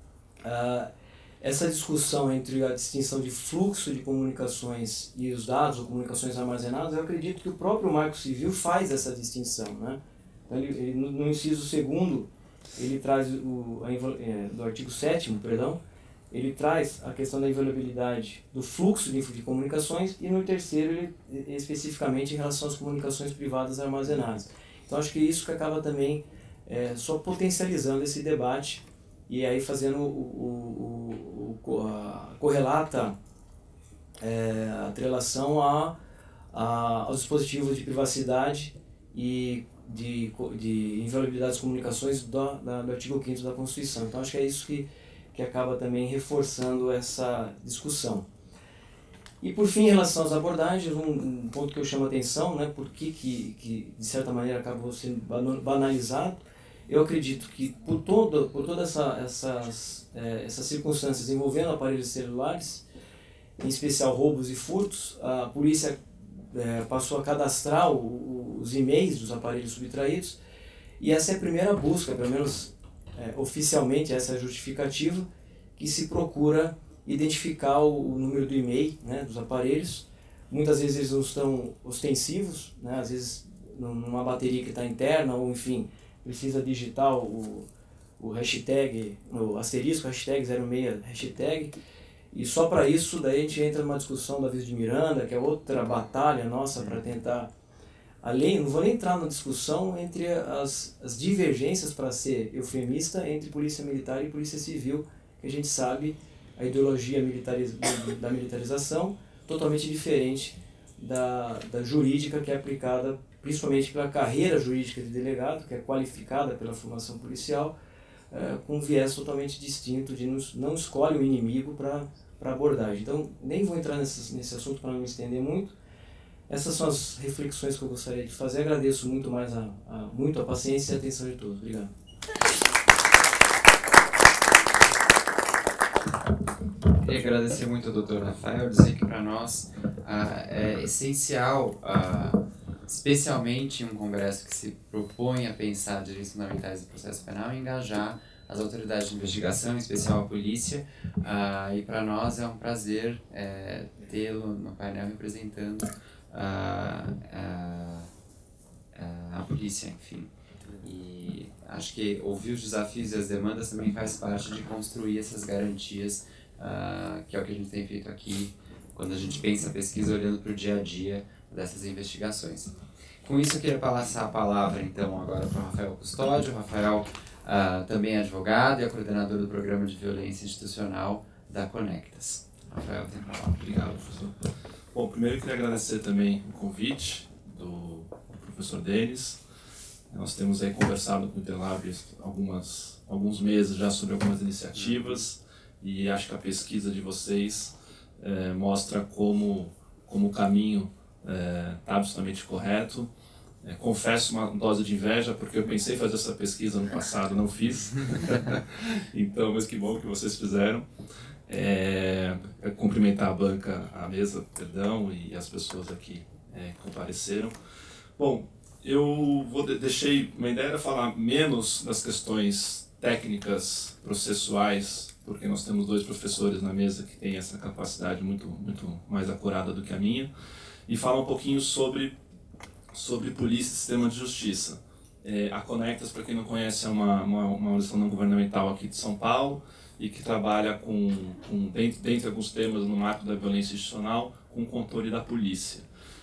Essa discussão entre a distinção de fluxo de comunicações e os dados ou comunicações armazenadas, eu acredito que o próprio Marco Civil faz essa distinção, né? Então, ele, no inciso 2º, ele traz do artigo 7º, perdão, ele traz a questão da inviolabilidade do fluxo de comunicações, e no terceiro, ele, especificamente em relação às comunicações privadas armazenadas. Então, acho que isso que acaba também só potencializando esse debate e aí fazendo a correlata atrelação aos dispositivos de privacidade e de inviolabilidade das comunicações do artigo 5º da Constituição. Então, acho que é isso que acaba também reforçando essa discussão. E, por fim, em relação às abordagens, um ponto que eu chamo a atenção, né, por que de certa maneira acabou sendo banalizado, Eu acredito que por todas essas circunstâncias envolvendo aparelhos celulares, em especial roubos e furtos, a polícia passou a cadastrar os e-mails dos aparelhos subtraídos, e essa é a primeira busca, pelo menos oficialmente essa é a justificativa, que se procura identificar o número do e-mail, né, dos aparelhos. Muitas vezes eles não estão ostensivos, né, às vezes numa bateria que está interna, ou enfim, precisa digitar o hashtag, o asterisco, hashtag 06, hashtag, e só para isso daí a gente entra numa discussão da Visa de Miranda, que é outra batalha nossa para tentar, além, não vou nem entrar na discussão entre as divergências, para ser eufemista, entre polícia militar e polícia civil, que a gente sabe a ideologia da militarização totalmente diferente da jurídica, que é aplicada principalmente pela carreira jurídica de delegado, que é qualificada pela formação policial, com um viés totalmente distinto, de não escolhe o inimigo para abordagem. Então, nem vou entrar nesse assunto para não me estender muito. Essas são as reflexões que eu gostaria de fazer. Agradeço muito a paciência e a atenção de todos. Obrigado. Queria agradecer muito ao Dr. Rafael, dizer que para nós é essencial, especialmente em um congresso que se propõe a pensar direitos fundamentais do processo penal, engajar as autoridades de investigação, em especial a polícia, e para nós é um prazer tê-lo no painel representando a polícia, enfim. E acho que ouvir os desafios e as demandas também faz parte de construir essas garantias, que é o que a gente tem feito aqui, quando a gente pensa a pesquisa olhando para o dia a dia dessas investigações. Com isso, eu queria passar a palavra, então, agora para o Rafael Custódio. O Rafael também é advogado e é coordenador do Programa de Violência Institucional da Conectas. Rafael, tem a palavra. Obrigado, professor. Bom, primeiro eu queria agradecer também o convite do professor Denis. Nós temos aí conversado com o Interlab alguns meses já sobre algumas iniciativas, e acho que a pesquisa de vocês mostra como o caminho está absolutamente correto. Confesso uma dose de inveja, porque eu pensei em fazer essa pesquisa no passado, não fiz. Então, mas que bom que vocês fizeram. Cumprimentar a banca, a mesa, perdão, e as pessoas aqui que compareceram. Bom, eu deixei uma ideia de falar menos das questões técnicas, processuais, porque nós temos dois professores na mesa que têm essa capacidade muito mais acurada do que a minha, e falar um pouquinho sobre polícia e sistema de justiça. A Conectas, para quem não conhece, é uma organização não governamental aqui de São Paulo, e que trabalha dentre alguns temas no marco da violência institucional, com o controle da polícia.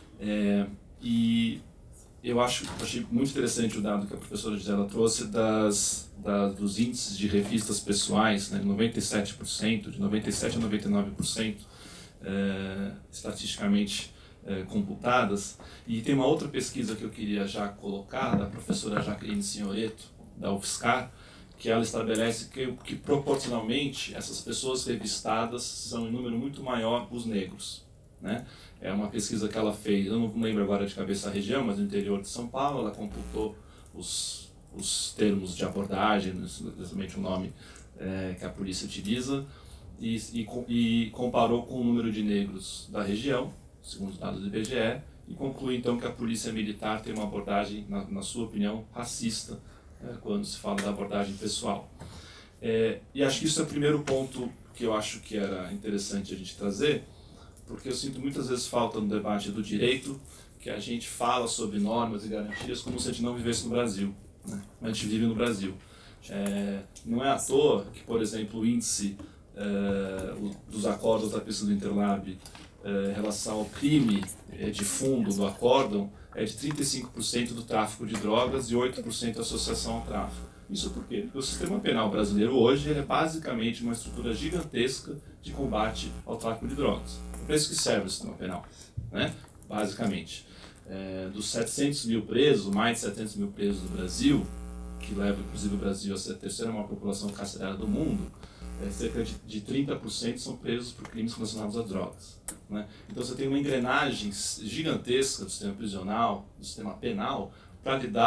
E eu achei muito interessante o dado que a professora Gisela trouxe dos índices de revistas pessoais, né, 97%, de 97% a 99%, estatisticamente computadas. E tem uma outra pesquisa que eu queria já colocar, da professora Jaqueline Signoretto, da UFSCar, que ela estabelece que proporcionalmente essas pessoas revistadas são em número muito maior os negros, né? É uma pesquisa que ela fez, eu não lembro agora de cabeça a região, mas no interior de São Paulo. Ela computou os termos de abordagem, exatamente o nome que a polícia utiliza, e comparou com o número de negros da região, segundo os dados do IBGE, e conclui então que a polícia militar tem uma abordagem, na sua opinião, racista, quando se fala da abordagem pessoal. E acho que isso é o primeiro ponto que eu acho que era interessante a gente trazer, porque eu sinto muitas vezes falta no debate do direito que a gente fala sobre normas e garantias como se a gente não vivesse no Brasil, né? A gente vive no Brasil. Não é à toa que, por exemplo, o índice dos acordos da pesquisa do Interlab em relação ao crime de fundo do acórdão é de 35% do tráfico de drogas e 8% da associação ao tráfico. Isso por quê? Porque o sistema penal brasileiro hoje é basicamente uma estrutura gigantesca de combate ao tráfico de drogas. É para isso que serve o sistema penal, né? Basicamente. Dos 700 mil presos, mais de 700 mil presos no Brasil, que leva inclusive o Brasil a ser a terceira maior população carcerária do mundo, cerca de 30% são presos por crimes relacionados a drogas, né? Então você tem uma engrenagem gigantesca do sistema prisional, do sistema penal, para lidar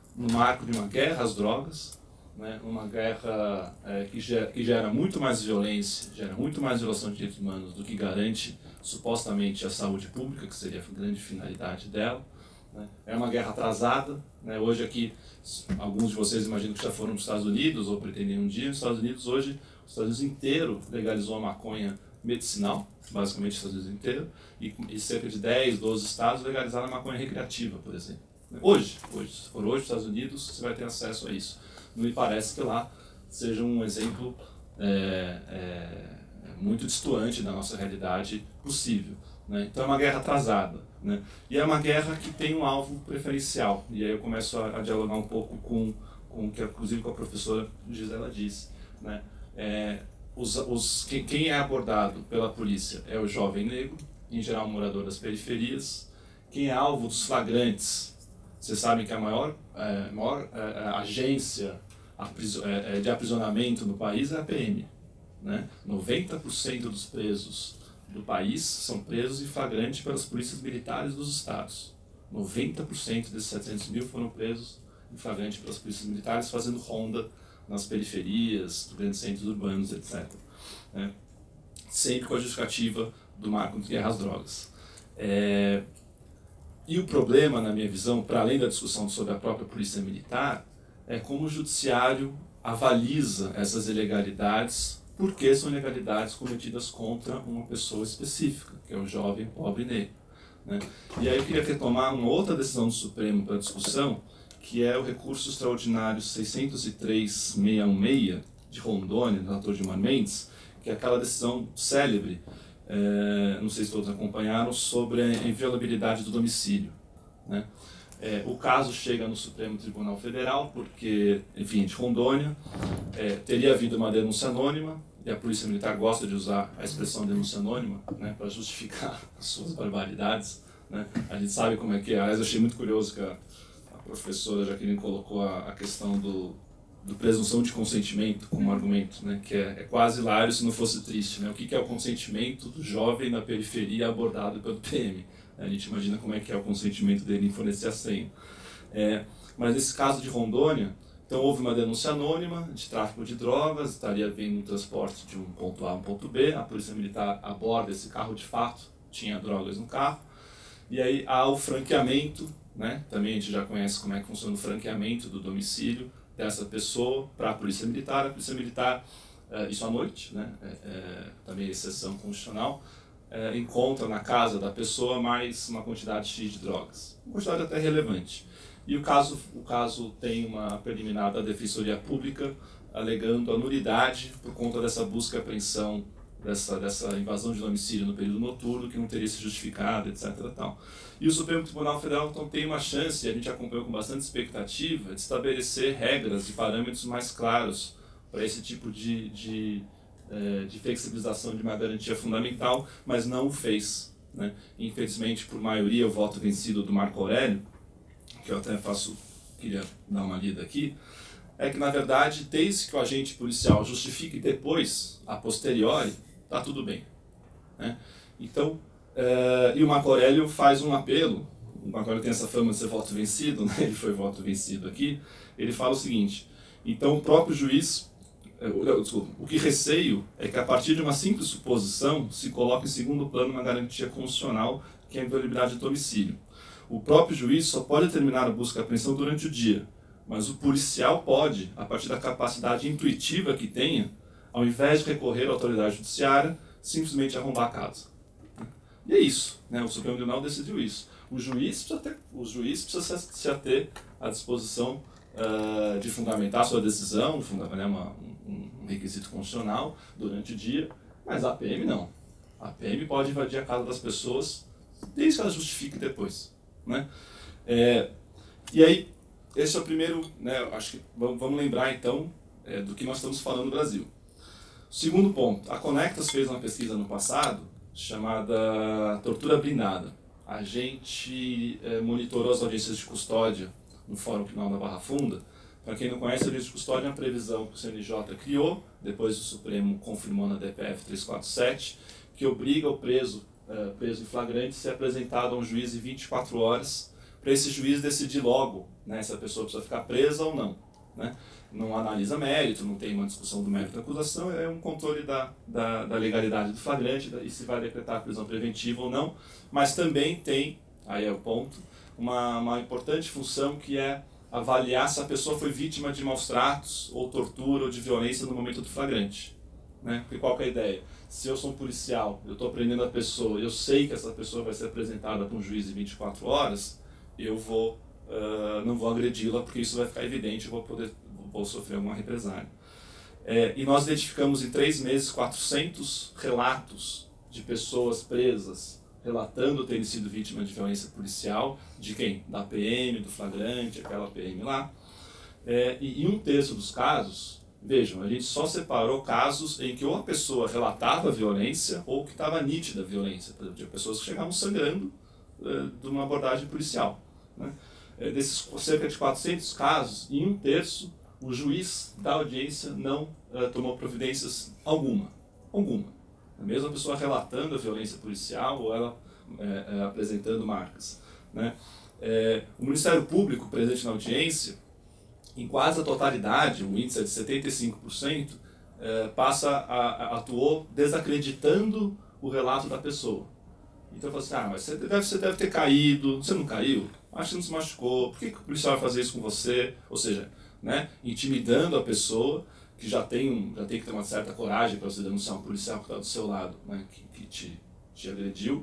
no marco de uma guerra às drogas, né, uma guerra que gera muito mais violência, gera muito mais violação de direitos humanos do que garante supostamente a saúde pública, que seria a grande finalidade dela. Né. É uma guerra atrasada. Né. Hoje aqui, alguns de vocês imaginam que já foram nos Estados Unidos ou pretendem um dia. Nos Estados Unidos, hoje, os Estados Unidos inteiro legalizou a maconha medicinal, basicamente os Estados Unidos inteiro, e cerca de 10, 12 estados legalizaram a maconha recreativa, por exemplo. Hoje, se for hoje nos Estados Unidos, você vai ter acesso a isso. Não me parece que lá seja um exemplo muito distoante da nossa realidade possível. Né? Então é uma guerra atrasada. Né? E é uma guerra que tem um alvo preferencial. E aí eu começo a dialogar um pouco com o que, inclusive, com a professora Gisela disse. Né? Quem é abordado pela polícia é o jovem negro, em geral morador das periferias. Quem é alvo dos flagrantes, vocês sabem que a maior agência de aprisionamento no país é a PM. Né? 90% dos presos do país são presos em flagrante pelas polícias militares dos estados. 90% desses 700 mil foram presos em flagrante pelas polícias militares fazendo ronda nas periferias, grandes centros urbanos, etc. Né? Sempre com a justificativa do marco de guerra às drogas. E o problema, na minha visão, para além da discussão sobre a própria polícia militar, é como o judiciário avaliza essas ilegalidades, porque são ilegalidades cometidas contra uma pessoa específica, que é o jovem pobre negro. Né? E aí eu queria retomar uma outra decisão do Supremo para discussão, que é o recurso extraordinário 603.616 de Rondônia, do relator Gilmar Mendes, que é aquela decisão célebre, não sei se todos acompanharam, sobre a inviolabilidade do domicílio. Né? O caso chega no Supremo Tribunal Federal porque, enfim, de Rondônia, teria havido uma denúncia anônima, e a Polícia Militar gosta de usar a expressão denúncia anônima, né, para justificar as suas barbaridades. Né? A gente sabe como é que é. Aliás, eu achei muito curioso que a professora Jaqueline colocou a questão do presunção de consentimento como argumento, né, que é quase hilário se não fosse triste. Né? O que é o consentimento do jovem na periferia abordado pelo PM? A gente imagina como é que é o consentimento dele em fornecer a senha. Mas nesse caso de Rondônia, então houve uma denúncia anônima de tráfico de drogas, estaria havendo um transporte de um ponto A a um ponto B, a Polícia Militar aborda esse carro, de fato, tinha drogas no carro, e aí há o franqueamento, né? Também a gente já conhece como é que funciona o franqueamento do domicílio dessa pessoa para a Polícia Militar, isso à noite, né? Também é exceção constitucional, encontra na casa da pessoa mais uma quantidade X de drogas, uma quantidade até relevante. E o caso tem uma preliminar da Defensoria Pública alegando a nulidade por conta dessa busca e apreensão, dessa invasão de domicílio no período noturno, que não teria se justificado, etc. Tal. E o Supremo Tribunal Federal então tem uma chance, e a gente acompanhou com bastante expectativa, de estabelecer regras e parâmetros mais claros para esse tipo de flexibilização de uma garantia fundamental, mas não o fez. Né? Infelizmente, por maioria, o voto vencido do Marco Aurélio, que eu até queria dar uma lida aqui, é que, na verdade, desde que o agente policial justifique depois, a posteriori, está tudo bem. Né? Então, e o Marco Aurélio faz um apelo, o Marco Aurélio tem essa fama de ser voto vencido, né? Ele foi voto vencido aqui, ele fala o seguinte: então o próprio juiz, o que receio é que a partir de uma simples suposição se coloque em segundo plano uma garantia constitucional, que é a inviolabilidade de domicílio. O próprio juiz só pode determinar a busca e apreensão durante o dia, mas o policial pode, a partir da capacidade intuitiva que tenha, ao invés de recorrer à autoridade judiciária, simplesmente arrombar a casa. E é isso, né? O Supremo Tribunal decidiu isso. O juiz precisa se ater à disposição de fundamentar a sua decisão, um requisito constitucional durante o dia, mas a PM não. A PM pode invadir a casa das pessoas desde que ela justifique depois. Né? E aí, esse é o primeiro, né, acho que vamos lembrar então do que nós estamos falando no Brasil. Segundo ponto, a Conectas fez uma pesquisa no passado chamada Tortura Blindada. A gente monitorou as audiências de custódia no Fórum Criminal da Barra Funda. Para quem não conhece, a audiência de custódia é uma previsão que o CNJ criou, depois o Supremo confirmou na DPF 347, que obriga o preso em flagrante a ser apresentado a um juiz em 24 horas para esse juiz decidir logo, né, se a pessoa precisa ficar presa ou não, né? Não analisa mérito, não tem uma discussão do mérito da acusação, é um controle da legalidade do flagrante e se vai decretar a prisão preventiva ou não, mas também tem, aí é o ponto, uma importante função que é avaliar se a pessoa foi vítima de maus tratos, ou tortura, ou de violência no momento do flagrante. Né? Porque qual que é a ideia? Se eu sou um policial, eu estou prendendo a pessoa, eu sei que essa pessoa vai ser apresentada para um juiz em 24 horas, eu não vou agredi-la, porque isso vai ficar evidente, eu vou sofrer alguma represália. E nós identificamos em 3 meses 400 relatos de pessoas presas relatando terem sido vítima de violência policial. De quem? Da PM, do flagrante, aquela PM lá. E em 1/3 dos casos, vejam, a gente só separou casos em que ou a pessoa relatava violência ou que estava nítida a violência. Por exemplo, tinha pessoas que chegavam sangrando de uma abordagem policial. Né? Desses cerca de 400 casos, em 1/3, o juiz da audiência não tomou providências alguma. Mesmo a pessoa relatando a violência policial ou ela apresentando marcas. Né? O Ministério Público, presente na audiência, em quase a totalidade, o índice é de 75%, atuou desacreditando o relato da pessoa. Então eu falo assim, mas você deve ter caído, você não caiu? Acho que não se machucou, por que o policial vai fazer isso com você? Ou seja, né, intimidando a pessoa, que já tem que ter uma certa coragem para você denunciar um policial que está do seu lado, né, que te agrediu.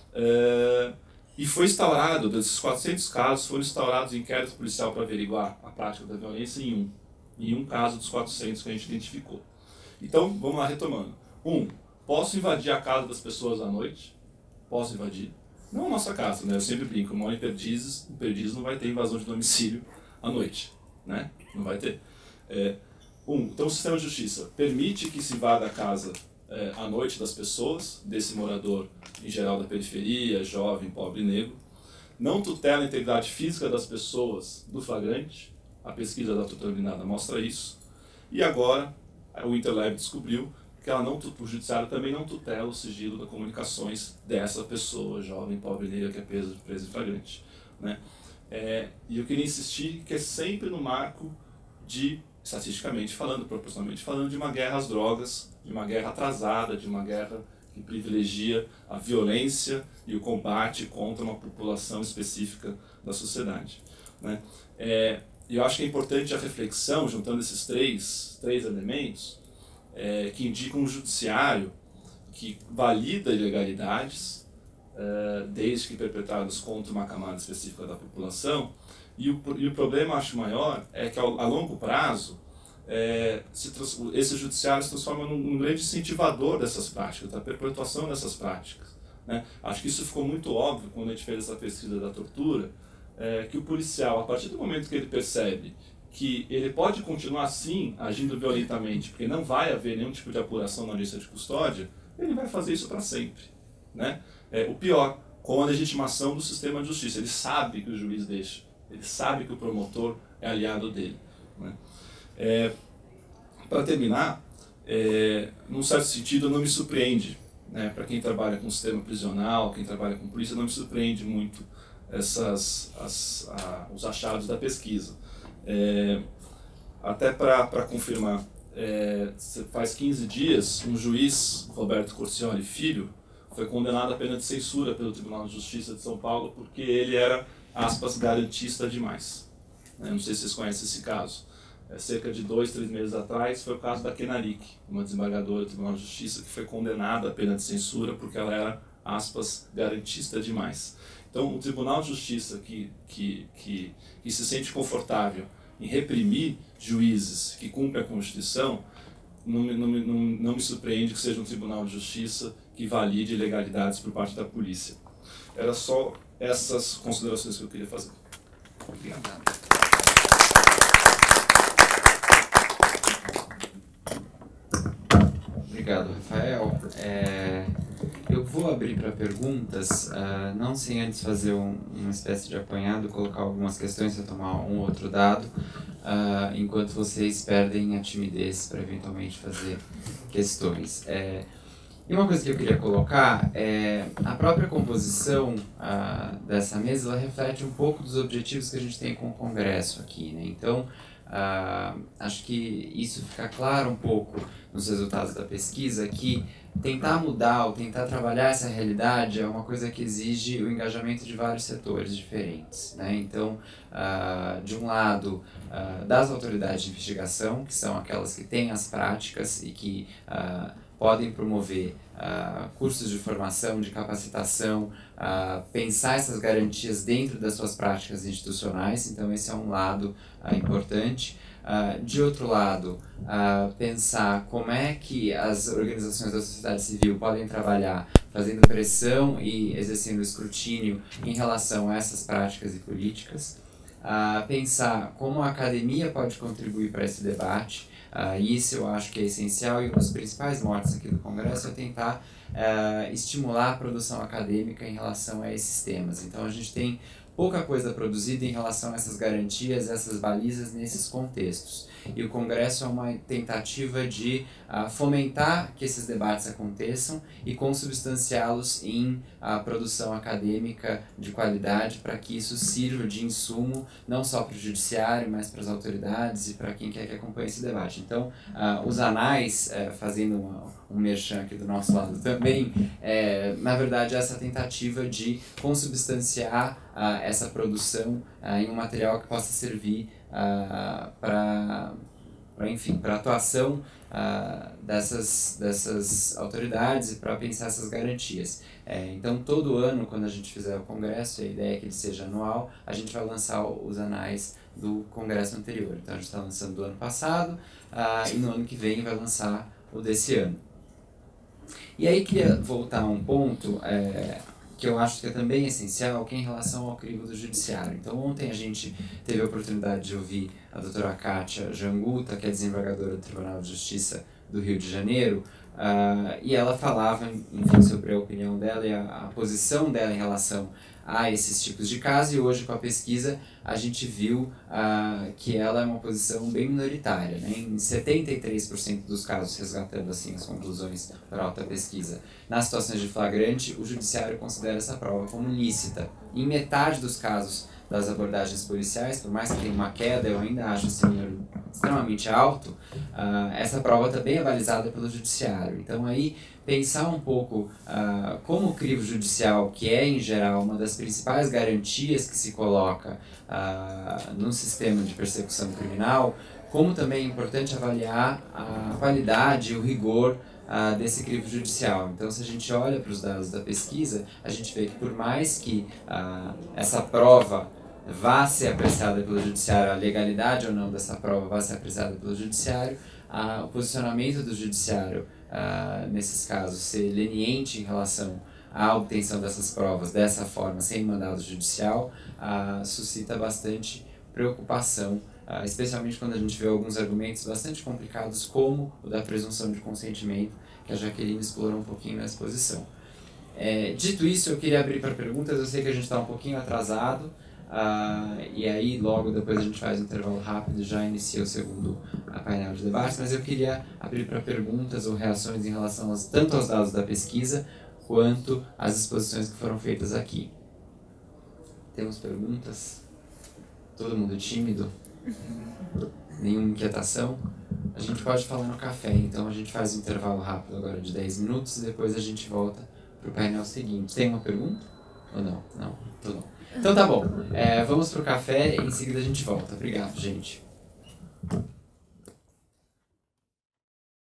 E foi instaurado, desses 400 casos, foram instaurados inquéritos policial para averiguar a prática da violência em um caso dos 400 que a gente identificou. Então, vamos lá, retomando. Posso invadir a casa das pessoas à noite? Posso invadir. Não a nossa casa, né? Eu sempre brinco, eu moro em Perdizes não vai ter invasão de domicílio à noite, né? Não vai ter. Então o sistema de justiça permite que se invada a casa à noite das pessoas, desse morador, em geral da periferia, jovem, pobre e negro. Não tutela a integridade física das pessoas do flagrante, a pesquisa da tutela mostra isso. E agora o Interlab descobriu que o judiciário também não tutela o sigilo das comunicações dessa pessoa, jovem, pobre e negra, que é presa em flagrante. Né? E eu queria insistir que é sempre no marco de, estatisticamente falando, proporcionalmente falando, de uma guerra às drogas, de uma guerra atrasada, de uma guerra que privilegia a violência e o combate contra uma população específica da sociedade. Né? E eu acho que é importante a reflexão, juntando esses três elementos, que indicam um judiciário que valida ilegalidades, desde que perpetradas contra uma camada específica da população, e o problema, acho maior, é que a longo prazo, esse judiciário se transforma num grande incentivador dessas práticas, da perpetuação dessas práticas. Né? Acho que isso ficou muito óbvio quando a gente fez essa pesquisa da tortura, que o policial, a partir do momento que ele percebe que ele pode continuar assim, agindo violentamente, porque não vai haver nenhum tipo de apuração na audiência de custódia, ele vai fazer isso para sempre. Né? O pior, com a legitimação do sistema de justiça. Ele sabe que o juiz deixa, ele sabe que o promotor é aliado dele. Né? Para terminar, num certo sentido, não me surpreende, né? Para quem trabalha com sistema prisional, quem trabalha com polícia, não me surpreende muito os achados da pesquisa. Até para confirmar, faz 15 dias, um juiz, Roberto Corcioli Filho, foi condenado à pena de censura pelo Tribunal de Justiça de São Paulo porque ele era, aspas, garantista demais. Não sei se vocês conhecem esse caso. Cerca de 2, 3 meses atrás, foi o caso da Kenarik, uma desembargadora do Tribunal de Justiça que foi condenada à pena de censura porque ela era, aspas, garantista demais. Então, o Tribunal de Justiça que se sente confortável em reprimir juízes que cumprem a Constituição, não me surpreende que seja um Tribunal de Justiça que valide ilegalidades por parte da polícia. Era só essas considerações que eu queria fazer. Obrigado. Obrigado, Rafael. Eu vou abrir para perguntas, não sem antes fazer uma espécie de apanhado, colocar algumas questões para tomar um ou outro dado, enquanto vocês perdem a timidez para eventualmente fazer questões. E uma coisa que eu queria colocar é a própria composição dessa mesa, ela reflete um pouco dos objetivos que a gente tem com o Congresso aqui, né? Então, acho que isso fica claro um pouco nos resultados da pesquisa, que tentar mudar ou tentar trabalhar essa realidade é uma coisa que exige o engajamento de vários setores diferentes, né? Então, de um lado, das autoridades de investigação, que são aquelas que têm as práticas e que podem promover cursos de formação, de capacitação, pensar essas garantias dentro das suas práticas institucionais, então esse é um lado importante. De outro lado, pensar como é que as organizações da sociedade civil podem trabalhar fazendo pressão e exercendo escrutínio em relação a essas práticas e políticas. Pensar como a academia pode contribuir para esse debate. Isso eu acho que é essencial, e um dos principais motes aqui do Congresso é tentar estimular a produção acadêmica em relação a esses temas. Então a gente tem pouca coisa produzida em relação a essas garantias, essas balizas nesses contextos. E o Congresso é uma tentativa de fomentar que esses debates aconteçam e consubstanciá-los em produção acadêmica de qualidade, para que isso sirva de insumo não só para o judiciário, mas para as autoridades e para quem quer que acompanhe esse debate. Então, os anais, fazendo um merchan aqui do nosso lado também, na verdade, essa tentativa de consubstanciar essa produção em um material que possa servir para a atuação dessas autoridades e para pensar essas garantias. Então, todo ano, quando a gente fizer o Congresso, a ideia é que ele seja anual, a gente vai lançar os anais do Congresso anterior. Então, a gente está lançando do ano passado e no ano que vem vai lançar o desse ano. E aí, queria voltar a um ponto que eu acho que é também essencial, que é em relação ao crivo do judiciário. Então, ontem a gente teve a oportunidade de ouvir a doutora Kátia Janguta, que é desembargadora do Tribunal de Justiça do Rio de Janeiro, e ela falava, enfim, sobre a opinião dela e a posição dela em relação a esses tipos de casos, e hoje com a pesquisa a gente viu que ela é uma posição bem minoritária, né? Em 73% dos casos, resgatando assim as conclusões da alta pesquisa, nas situações de flagrante, o judiciário considera essa prova como lícita. Em metade dos casos das abordagens policiais, por mais que tenha uma queda, eu ainda acho esse número extremamente alto, essa prova também é balizada pelo judiciário. Então aí, pensar um pouco como o crivo judicial, que é em geral uma das principais garantias que se coloca no sistema de persecução criminal, como também é importante avaliar a qualidade e o rigor desse crivo judicial. Então, se a gente olha para os dados da pesquisa, a gente vê que por mais que essa prova vá ser apreciada pelo judiciário, a legalidade ou não dessa prova vá ser apreciada pelo judiciário, o posicionamento do judiciário nesses casos ser leniente em relação à obtenção dessas provas dessa forma, sem mandado judicial, suscita bastante preocupação, especialmente quando a gente vê alguns argumentos bastante complicados, como o da presunção de consentimento, que a Jaqueline explorou um pouquinho na exposição. Dito isso, eu queria abrir para perguntas. Eu sei que a gente está um pouquinho atrasado, e aí logo depois a gente faz um intervalo rápido e já inicia o segundo painel de debates, mas eu queria abrir para perguntas ou reações em relação tanto aos dados da pesquisa quanto às exposições que foram feitas aqui. Temos perguntas? Todo mundo tímido? Nenhuma inquietação? A gente pode falar no café, então a gente faz um intervalo rápido agora de 10 minutos e depois a gente volta para o painel seguinte. Tem uma pergunta? Ou não? Não? Tudo bom. Então tá bom. Vamos para o café e em seguida a gente volta. Obrigado, gente.